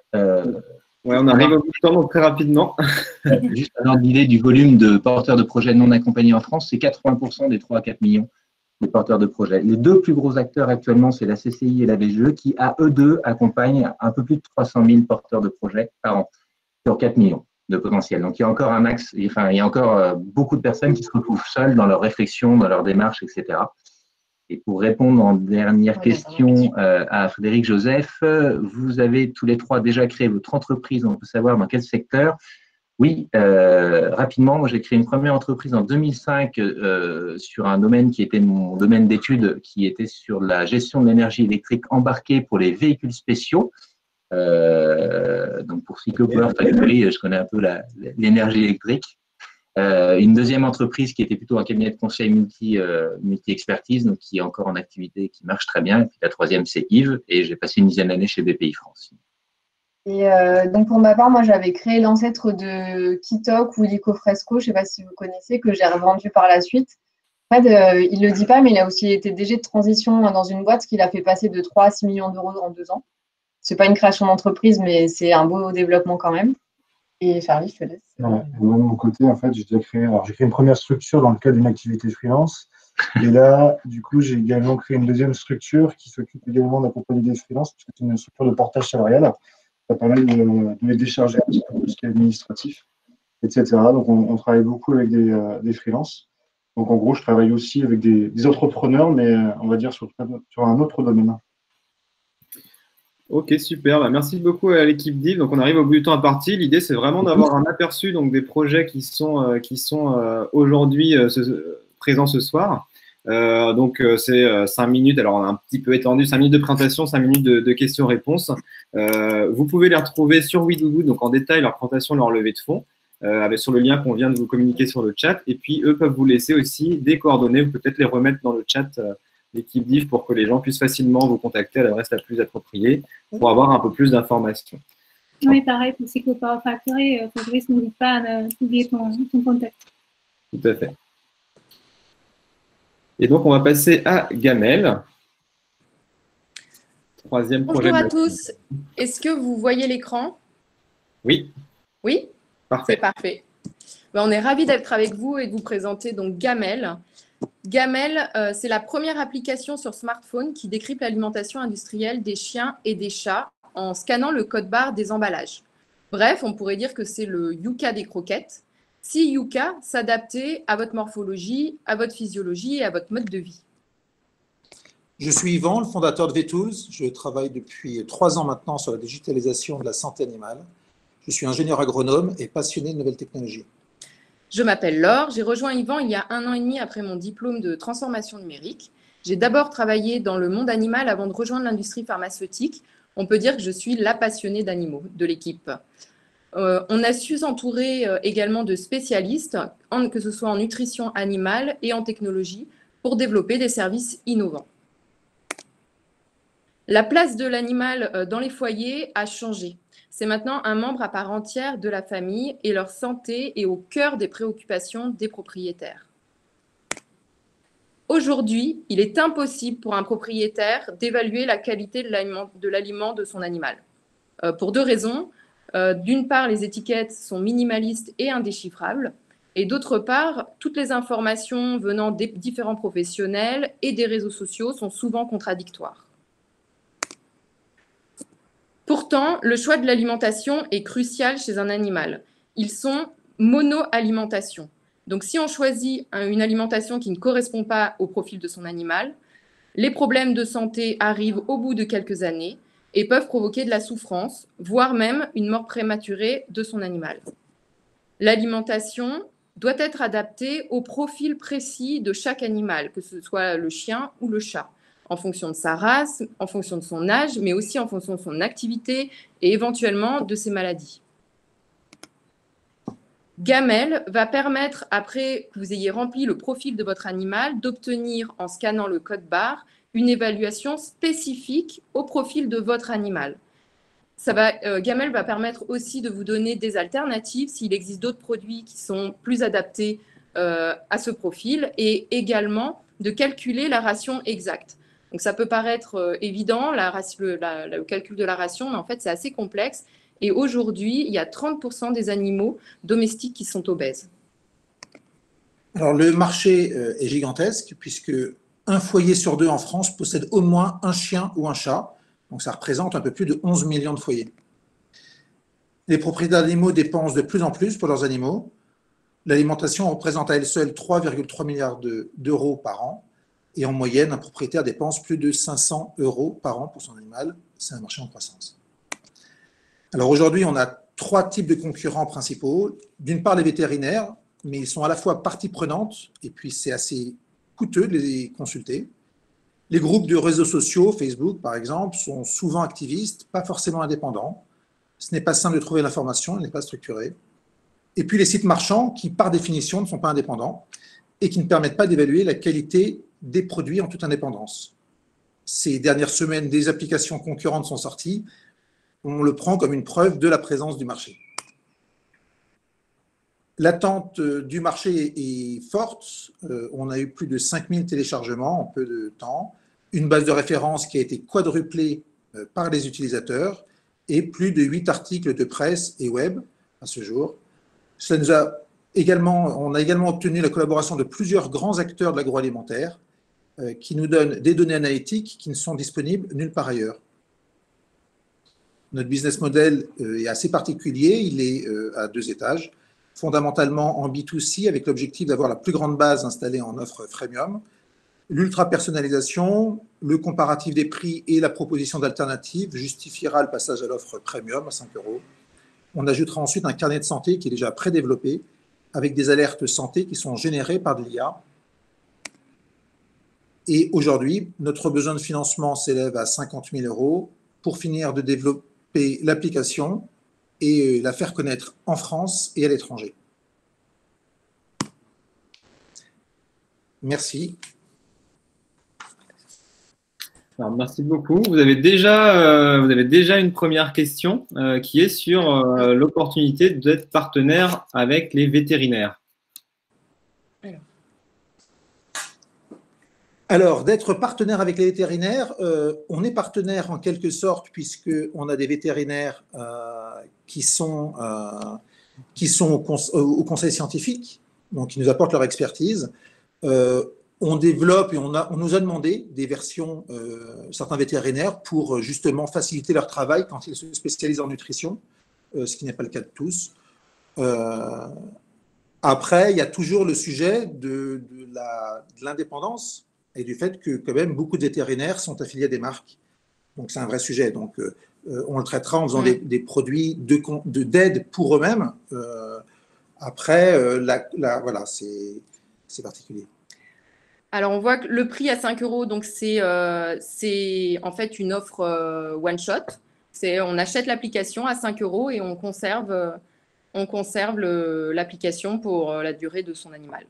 on arrive au bout du temps, donc très rapidement. Juste un ordre d'idée du volume de porteurs de projets non accompagnés en France, c'est 80% des 3 à 4 millions de porteurs de projets. Les 2 plus gros acteurs actuellement, c'est la CCI et la BGE, qui, à eux deux, accompagnent un peu plus de 300 000 porteurs de projets par an, sur 4 millions de potentiel. Donc, il y a encore un axe, il y a encore beaucoup de personnes qui se retrouvent seules dans leur réflexion, dans leur démarche, etc. Et pour répondre en dernière question à Frédéric Joseph, vous avez tous les 3 déjà créé votre entreprise, on peut savoir dans quel secteur? Oui, rapidement, moi j'ai créé une première entreprise en 2005 sur un domaine qui était mon domaine d'études, qui était sur la gestion de l'énergie électrique embarquée pour les véhicules spéciaux. Donc pour Psycho Power Factory, je connais un peu l'énergie électrique. Une deuxième entreprise qui était plutôt un cabinet de conseil multi-expertise, donc qui est encore en activité, qui marche très bien. Et puis la troisième, c'est Yves, et j'ai passé une dizaine d'années chez BPI France. Et donc pour ma part, moi j'avais créé l'ancêtre de Kitok ou Licofresco, je ne sais pas si vous connaissez, que j'ai revendu par la suite. En fait, il ne le dit pas, mais il a aussi été DG de transition dans une boîte qui l'a fait passer de 3 à 6 millions d'euros en 2 ans. Ce n'est pas une création d'entreprise, mais c'est un beau développement quand même. Et Charlie, je te laisse. Ouais, moi, de mon côté, en fait, j'ai créé une première structure dans le cadre d'une activité freelance. Et là, du coup, j'ai également créé une deuxième structure qui s'occupe également d'accompagner des freelances, parce que c'est une structure de portage salarial. Ça permet de les décharger un petit peu tout ce qui est administratif, etc. Donc, on travaille beaucoup avec des freelances. Donc, en gros, je travaille aussi avec des entrepreneurs, mais on va dire sur un autre domaine. Ok, super. Merci beaucoup à l'équipe d'Yves. Donc, on arrive au bout du temps à partie. L'idée, c'est vraiment d'avoir un aperçu des projets qui sont aujourd'hui présents ce soir. C'est 5 minutes. Alors, on a un petit peu étendu, 5 minutes de présentation, 5 minutes de questions-réponses. Vous pouvez les retrouver sur WeDoGood, donc en détail leur présentation, leur levée de fonds, sur le lien qu'on vient de vous communiquer sur le chat. Et puis, eux peuvent vous laisser aussi des coordonnées. Vous pouvez peut-être les remettre dans le chat l'équipe d'Yves pour que les gens puissent facilement vous contacter à l'adresse la plus appropriée pour avoir un peu plus d'informations. Oui, pareil pour Psycho Power Factory, Fabrice, n'oublie pas d'oublier ton contact. Tout à fait. Et donc, on va passer à Gamel. Troisième projet. Bonjour à tous. Est-ce que vous voyez l'écran? Oui. Oui? Parfait. C'est parfait. On est ravis d'être avec vous et de vous présenter donc Gamel. Gamel, c'est la première application sur smartphone qui décrypte l'alimentation industrielle des chiens et des chats en scannant le code-barre des emballages. Bref, on pourrait dire que c'est le Yuka des croquettes. Si Yuka s'adaptait à votre morphologie, à votre physiologie et à votre mode de vie. Je suis Yvan, le fondateur de Vetools. Je travaille depuis 3 ans maintenant sur la digitalisation de la santé animale. Je suis ingénieur agronome et passionné de nouvelles technologies. Je m'appelle Laure, j'ai rejoint Yvan il y a 1 an et demi après mon diplôme de transformation numérique. J'ai d'abord travaillé dans le monde animal avant de rejoindre l'industrie pharmaceutique. On peut dire que je suis la passionnée d'animaux de l'équipe. On a su s'entourer également de spécialistes, que ce soit en nutrition animale et en technologie, pour développer des services innovants. La place de l'animal dans les foyers a changé. C'est maintenant un membre à part entière de la famille et leur santé est au cœur des préoccupations des propriétaires. Aujourd'hui, il est impossible pour un propriétaire d'évaluer la qualité de l'aliment de son animal. Pour 2 raisons. D'une part, les étiquettes sont minimalistes et indéchiffrables. Et d'autre part, toutes les informations venant des différents professionnels et des réseaux sociaux sont souvent contradictoires. Pourtant, le choix de l'alimentation est crucial chez un animal. Ils sont mono-alimentation. Donc, si on choisit une alimentation qui ne correspond pas au profil de son animal, les problèmes de santé arrivent au bout de quelques années et peuvent provoquer de la souffrance, voire même une mort prématurée de son animal. L'alimentation doit être adaptée au profil précis de chaque animal, que ce soit le chien ou le chat, en fonction de sa race, en fonction de son âge, mais aussi en fonction de son activité et éventuellement de ses maladies. Gamel va permettre, après que vous ayez rempli le profil de votre animal, d'obtenir, en scannant le code-barre, une évaluation spécifique au profil de votre animal. Gamel va permettre aussi de vous donner des alternatives s'il existe d'autres produits qui sont plus adaptés à ce profil et également de calculer la ration exacte. Donc, ça peut paraître évident, le calcul de la ration, mais en fait, c'est assez complexe. Et aujourd'hui, il y a 30% des animaux domestiques qui sont obèses. Alors, le marché est gigantesque puisque un foyer sur 2 en France possède au moins un chien ou un chat. Donc, ça représente un peu plus de 11 millions de foyers. Les propriétaires d'animaux dépensent de plus en plus pour leurs animaux. L'alimentation représente à elle seule 3,3 milliards d'euros par an. Et en moyenne, un propriétaire dépense plus de 500 € par an pour son animal. C'est un marché en croissance. Alors aujourd'hui, on a 3 types de concurrents principaux. D'une part, les vétérinaires, mais ils sont à la fois partie prenante, et puis c'est assez coûteux de les consulter. Les groupes de réseaux sociaux, Facebook par exemple, sont souvent activistes, pas forcément indépendants. Ce n'est pas simple de trouver l'information, elle n'est pas structurée. Et puis les sites marchands qui, par définition, ne sont pas indépendants et qui ne permettent pas d'évaluer la qualité des produits en toute indépendance. Ces dernières semaines, des applications concurrentes sont sorties. On le prend comme une preuve de la présence du marché. L'attente du marché est forte. On a eu plus de 5000 téléchargements en peu de temps, une base de référence qui a été quadruplée par les utilisateurs et plus de 8 articles de presse et web à ce jour. On a également obtenu la collaboration de plusieurs grands acteurs de l'agroalimentaire qui nous donnent des données analytiques qui ne sont disponibles nulle part ailleurs. Notre business model est assez particulier, il est à 2 étages, fondamentalement en B2C avec l'objectif d'avoir la plus grande base installée en offre freemium, l'ultra-personnalisation, le comparatif des prix et la proposition d'alternatives justifiera le passage à l'offre premium à 5 €. On ajoutera ensuite un carnet de santé qui est déjà prédéveloppé avec des alertes santé qui sont générées par de l'IA. Et aujourd'hui, notre besoin de financement s'élève à 50 000 € pour finir de développer l'application et la faire connaître en France et à l'étranger. Merci. Alors, merci beaucoup. Vous avez déjà une première question qui est sur l'opportunité d'être partenaire avec les vétérinaires. Alors, d'être partenaire avec les vétérinaires, on est partenaire en quelque sorte puisqu'on a des vétérinaires qui sont au conseil scientifique, donc qui nous apportent leur expertise. On développe et on nous a demandé des versions, certains vétérinaires, pour justement faciliter leur travail quand ils se spécialisent en nutrition, ce qui n'est pas le cas de tous. Après, il y a toujours le sujet de l'indépendance et du fait que quand même beaucoup de vétérinaires sont affiliés à des marques. Donc c'est un vrai sujet. Donc on le traitera en faisant des produits d'aide pour eux-mêmes. Après, voilà, c'est particulier. Alors, on voit que le prix à 5 €, donc c'est en fait une offre one-shot. On achète l'application à 5 € et on conserve l'application pour la durée de son animal.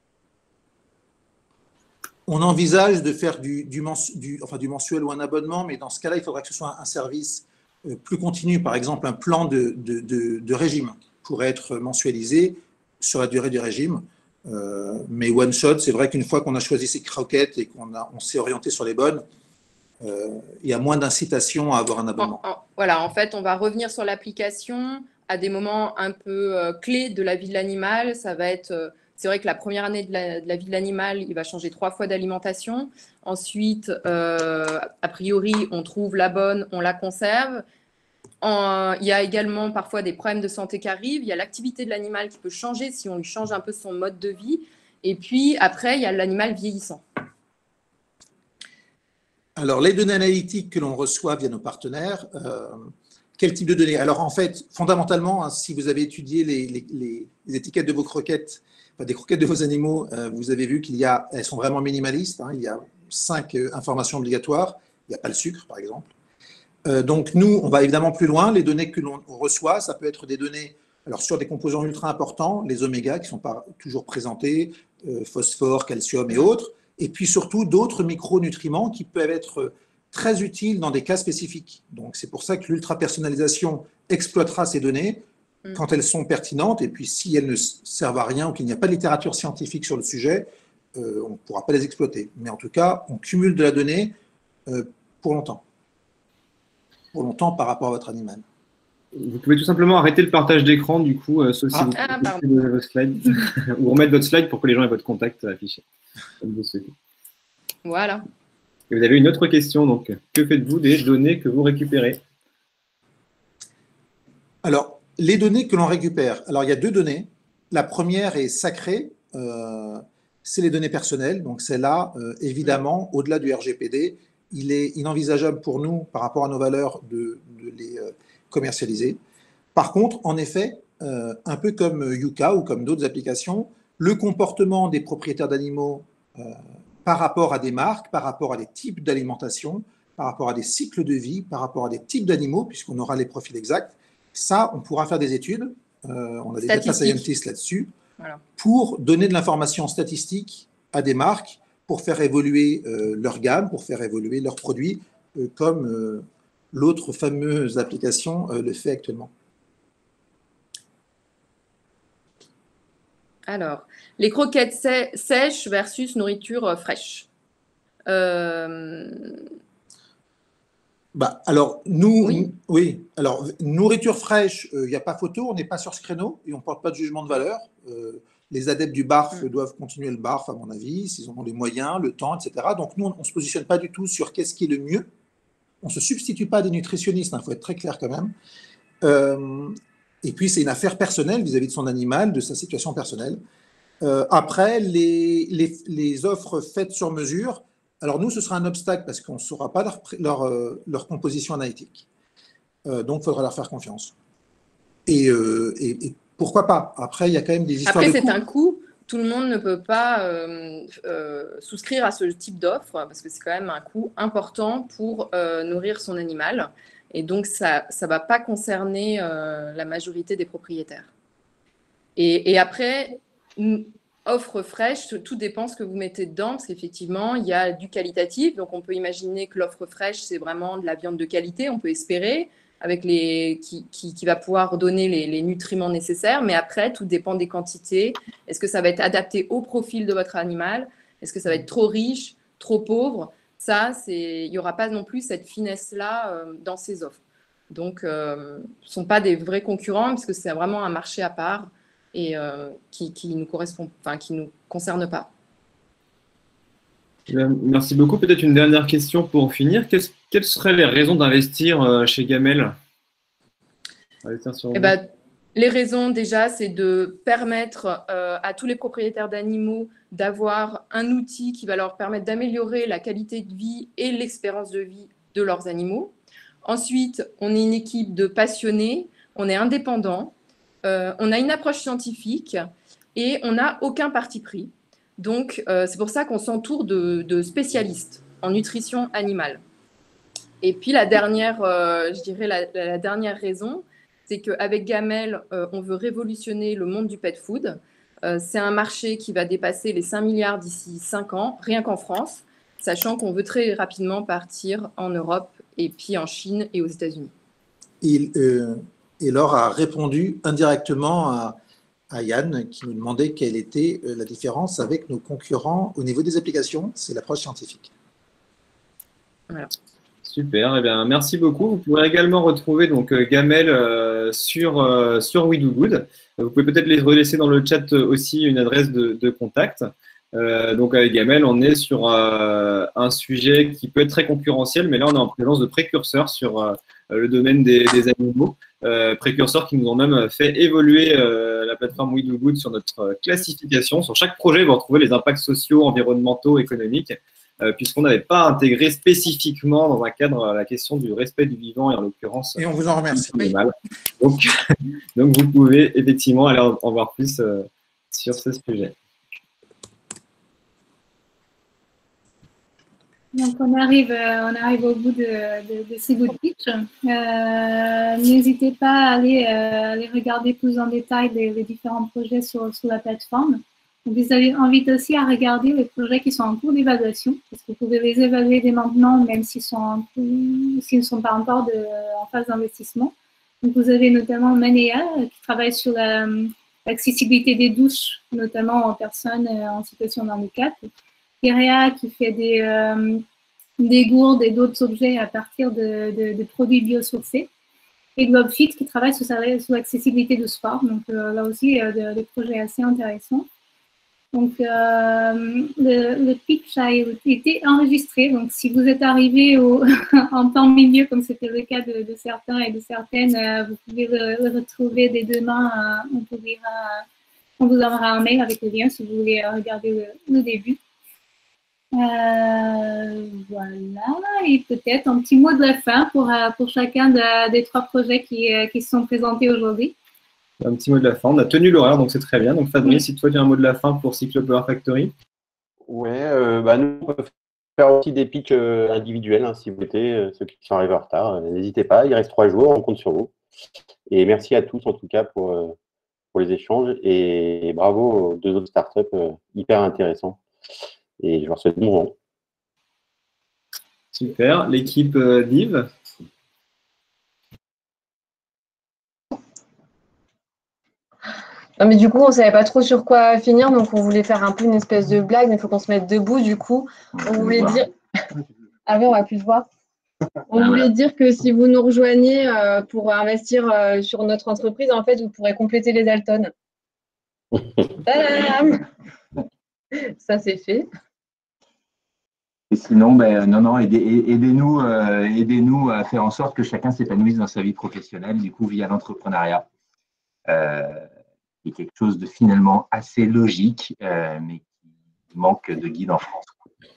On envisage de faire du mensuel ou un abonnement, mais dans ce cas-là, il faudra que ce soit un service plus continu. Par exemple, un plan de régime pourrait être mensualisé sur la durée du régime. Mais one shot, c'est vrai qu'une fois qu'on a choisi ses croquettes et qu'on s'est orienté sur les bonnes, il y a moins d'incitation à avoir un abonnement. Voilà, en fait, on va revenir sur l'application à des moments un peu clés de la vie de l'animal. Ça va être, c'est vrai que la première année de la vie de l'animal, il va changer 3 fois d'alimentation. Ensuite, a priori, on trouve la bonne, on la conserve. Il y a également parfois des problèmes de santé qui arrivent. Il y a l'activité de l'animal qui peut changer si on lui change un peu son mode de vie. Et puis après, il y a l'animal vieillissant. Alors, les données analytiques que l'on reçoit via nos partenaires, quel type de données? Alors, en fait, fondamentalement, hein, si vous avez étudié les étiquettes de vos croquettes, des croquettes de vos animaux, vous avez vu elles sont vraiment minimalistes. Hein, il y a 5 informations obligatoires. Il n'y a pas le sucre, par exemple. Donc, nous, on va évidemment plus loin. Les données que l'on reçoit, ça peut être des données sur des composants ultra importants, les oméga qui ne sont pas toujours présentés, phosphore, calcium et autres, et puis surtout d'autres micronutriments qui peuvent être très utiles dans des cas spécifiques. Donc, c'est pour ça que l'ultra-personnalisation exploitera ces données quand elles sont pertinentes, et puis si elles ne servent à rien ou qu'il n'y a pas de littérature scientifique sur le sujet, on ne pourra pas les exploiter. Mais en tout cas, on cumule de la donnée pour longtemps par rapport à votre animal. Vous pouvez tout simplement arrêter le partage d'écran, du coup, sauf si vous pouvez vos slides, ou remettre votre slide pour que les gens aient votre contact affiché, comme vous souhaitez. Voilà. Et vous avez une autre question, donc, que faites-vous des données que vous récupérez? Alors, les données que l'on récupère, alors il y a 2 données. La première est sacrée, c'est les données personnelles, donc celle-là, évidemment, au-delà du RGPD, il est inenvisageable pour nous, par rapport à nos valeurs, de les commercialiser. Par contre, en effet, un peu comme Yuka ou comme d'autres applications, le comportement des propriétaires d'animaux par rapport à des marques, par rapport à des types d'alimentation, par rapport à des cycles de vie, par rapport à des types d'animaux, puisqu'on aura les profils exacts, ça, on pourra faire des études. On a des data scientists là-dessus, voilà, pour donner de l'information statistique à des marques pour faire évoluer leur gamme, pour faire évoluer leurs produits, comme l'autre fameuse application le fait actuellement. Alors, les croquettes sèches versus nourriture fraîche. Alors, nous, oui. Alors, nourriture fraîche, il n'y a pas photo, on n'est pas sur ce créneau et on ne porte pas de jugement de valeur. Les adeptes du BARF doivent continuer le BARF, à mon avis, s'ils en ont les moyens, le temps, etc. Donc, nous, on ne se positionne pas du tout sur qu'est-ce qui est le mieux. On ne se substitue pas à des nutritionnistes, il faut être très clair quand même. Et puis, c'est une affaire personnelle vis-à-vis de son animal, de sa situation personnelle. Après, les offres faites sur mesure, alors nous, ce sera un obstacle parce qu'on ne saura pas leur composition analytique. Donc, il faudra leur faire confiance. Et pourquoi pas? Après, il y a quand même des histoires de coûts. Après, c'est un coût. Tout le monde ne peut pas souscrire à ce type d'offre parce que c'est quand même un coût important pour nourrir son animal. Et donc, ça ne va pas concerner la majorité des propriétaires. Et après, offre fraîche, tout dépend ce que vous mettez dedans, parce qu'effectivement, il y a du qualitatif. Donc, on peut imaginer que l'offre fraîche, c'est vraiment de la viande de qualité, on peut espérer, avec qui va pouvoir donner les nutriments nécessaires. Mais après, tout dépend des quantités. Est-ce que ça va être adapté au profil de votre animal? Est-ce que ça va être trop riche, trop pauvres, il n'y aura pas non plus cette finesse-là dans ces offres. Donc, ce ne sont pas des vrais concurrents, parce que c'est vraiment un marché à part et qui nous correspond, enfin, qui ne nous concerne pas. Merci beaucoup. Peut-être une dernière question pour finir. Quelles seraient les raisons d'investir chez Gamel? Les raisons, déjà, c'est de permettre à tous les propriétaires d'animaux d'avoir un outil qui va leur permettre d'améliorer la qualité de vie et l'expérience de vie de leurs animaux. Ensuite, on est une équipe de passionnés, on est indépendant, on a une approche scientifique et on n'a aucun parti pris. Donc, c'est pour ça qu'on s'entoure de spécialistes en nutrition animale. Et puis, la dernière, je dirais la dernière raison, c'est qu'avec Gamel, on veut révolutionner le monde du pet food. C'est un marché qui va dépasser les 5 milliards d'ici 5 ans, rien qu'en France, sachant qu'on veut très rapidement partir en Europe et puis en Chine et aux États-Unis. Et Laure a répondu indirectement à Yann qui nous demandait quelle était la différence avec nos concurrents au niveau des applications. C'est l'approche scientifique. Voilà. Super, eh bien, merci beaucoup. Vous pourrez également retrouver donc, Gamel sur We Do Good. Vous pouvez peut-être les relaisser dans le chat aussi une adresse de contact. Donc avec Gamel, on est sur un sujet qui peut être très concurrentiel, mais là on est en présence de précurseurs sur le domaine des animaux. Précurseurs qui nous ont même fait évoluer la plateforme We Do Good sur notre classification. Sur chaque projet, vous retrouvez les impacts sociaux, environnementaux, économiques. Puisqu'on n'avait pas intégré spécifiquement dans un cadre la question du respect du vivant et en l'occurrence. Et on vous en remercie. Donc vous pouvez effectivement aller en voir plus sur ce sujet. Donc on arrive au bout de ces good pitch. N'hésitez pas à aller regarder plus en détail les différents projets sur la plateforme. Je vous invite aussi à regarder les projets qui sont en cours d'évaluation, parce que vous pouvez les évaluer dès maintenant, même s'ils ne sont pas encore en phase d'investissement. Donc, vous avez notamment Manéa, qui travaille sur l'accessibilité des douches, notamment aux personnes en situation de handicap. Kerea, qui fait des gourdes et d'autres objets à partir de produits biosourcés. Et Globefit, qui travaille sur l'accessibilité de sport. Donc, là aussi, des projets assez intéressants. Donc, le pitch a été enregistré. Donc, si vous êtes arrivé en temps milieu, comme c'était le cas de certains et de certaines, vous pouvez le retrouver dès demain. On vous enverra un mail avec le lien si vous voulez regarder le début. Voilà. Et peut-être un petit mot de la fin pour chacun des 3 projets qui se sont présentés aujourd'hui. Un petit mot de la fin. On a tenu l'horaire, donc c'est très bien. Donc Fabrice, si toi tu as un mot de la fin pour Cyclo Power Factory. Ouais, nous on peut faire aussi des pitchs individuels hein, si vous voulez, ceux qui sont arrivés en retard. N'hésitez pas, il reste 3 jours, on compte sur vous. Et merci à tous en tout cas pour les échanges et bravo aux 2 autres startups hyper intéressants. Et je leur souhaite bon vent. Super. L'équipe d'Yves. Non, mais du coup, on ne savait pas trop sur quoi finir, donc on voulait faire un peu une espèce de blague, mais il faut qu'on se mette debout, du coup. On voulait dire… Ah oui, on va plus le voir. On voulait dire que si vous nous rejoignez pour investir sur notre entreprise, en fait, vous pourrez compléter les Dalton. Tadam ! Ça, c'est fait. Et sinon, aidez-nous à faire en sorte que chacun s'épanouisse dans sa vie professionnelle, du coup, via l'entrepreneuriat. Qui est quelque chose de finalement assez logique, mais qui manque de guide en France.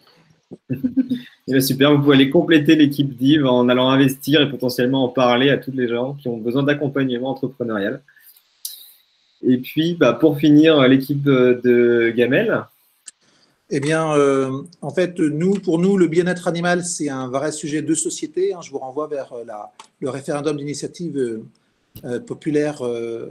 Super, vous pouvez aller compléter l'équipe d'Yves en allant investir et potentiellement en parler à tous les gens qui ont besoin d'accompagnement entrepreneurial. Et puis, pour finir, l'équipe de Gamel. Eh bien, en fait, pour nous, le bien-être animal, c'est un vrai sujet de société. Je vous renvoie vers le référendum d'initiative populaire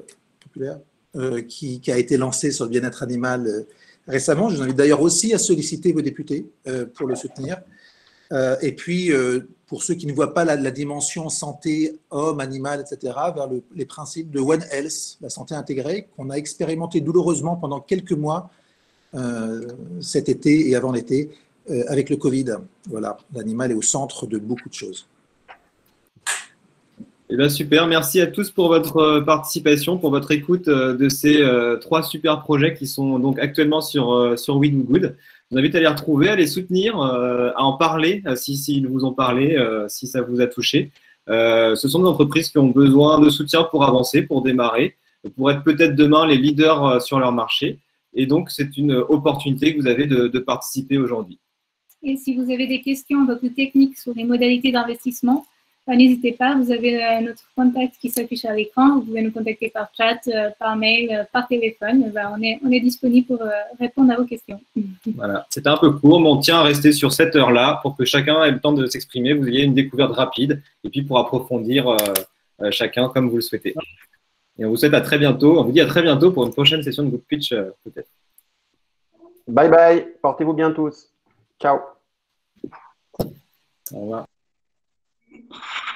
qui a été lancé sur le bien-être animal récemment. Je vous invite d'ailleurs aussi à solliciter vos députés pour le soutenir. Et puis, pour ceux qui ne voient pas la dimension santé, homme, animal, etc., vers les principes de One Health, la santé intégrée, qu'on a expérimenté douloureusement pendant quelques mois cet été et avant l'été avec le Covid. Voilà, l'animal est au centre de beaucoup de choses. Eh bien, super. Merci à tous pour votre participation, pour votre écoute de ces 3 super projets qui sont donc actuellement sur We Do Good. Je vous invite à les retrouver, à les soutenir, à en parler s'ils vous ont parlé, si ça vous a touché. Ce sont des entreprises qui ont besoin de soutien pour avancer, pour démarrer, pour être peut-être demain les leaders sur leur marché. Et donc, c'est une opportunité que vous avez de participer aujourd'hui. Et si vous avez des questions un peu plus techniques sur les modalités d'investissement, n'hésitez pas, vous avez notre contact qui s'affiche à l'écran. Vous pouvez nous contacter par chat, par mail, par téléphone. On est disponible pour répondre à vos questions. Voilà, c'était un peu court, mais on tient à rester sur cette heure-là pour que chacun ait le temps de s'exprimer, vous ayez une découverte rapide et puis pour approfondir chacun comme vous le souhaitez. Et on vous souhaite à très bientôt. On vous dit à très bientôt pour une prochaine session de Good Pitch peut-être. Bye bye, portez-vous bien tous. Ciao. Au revoir.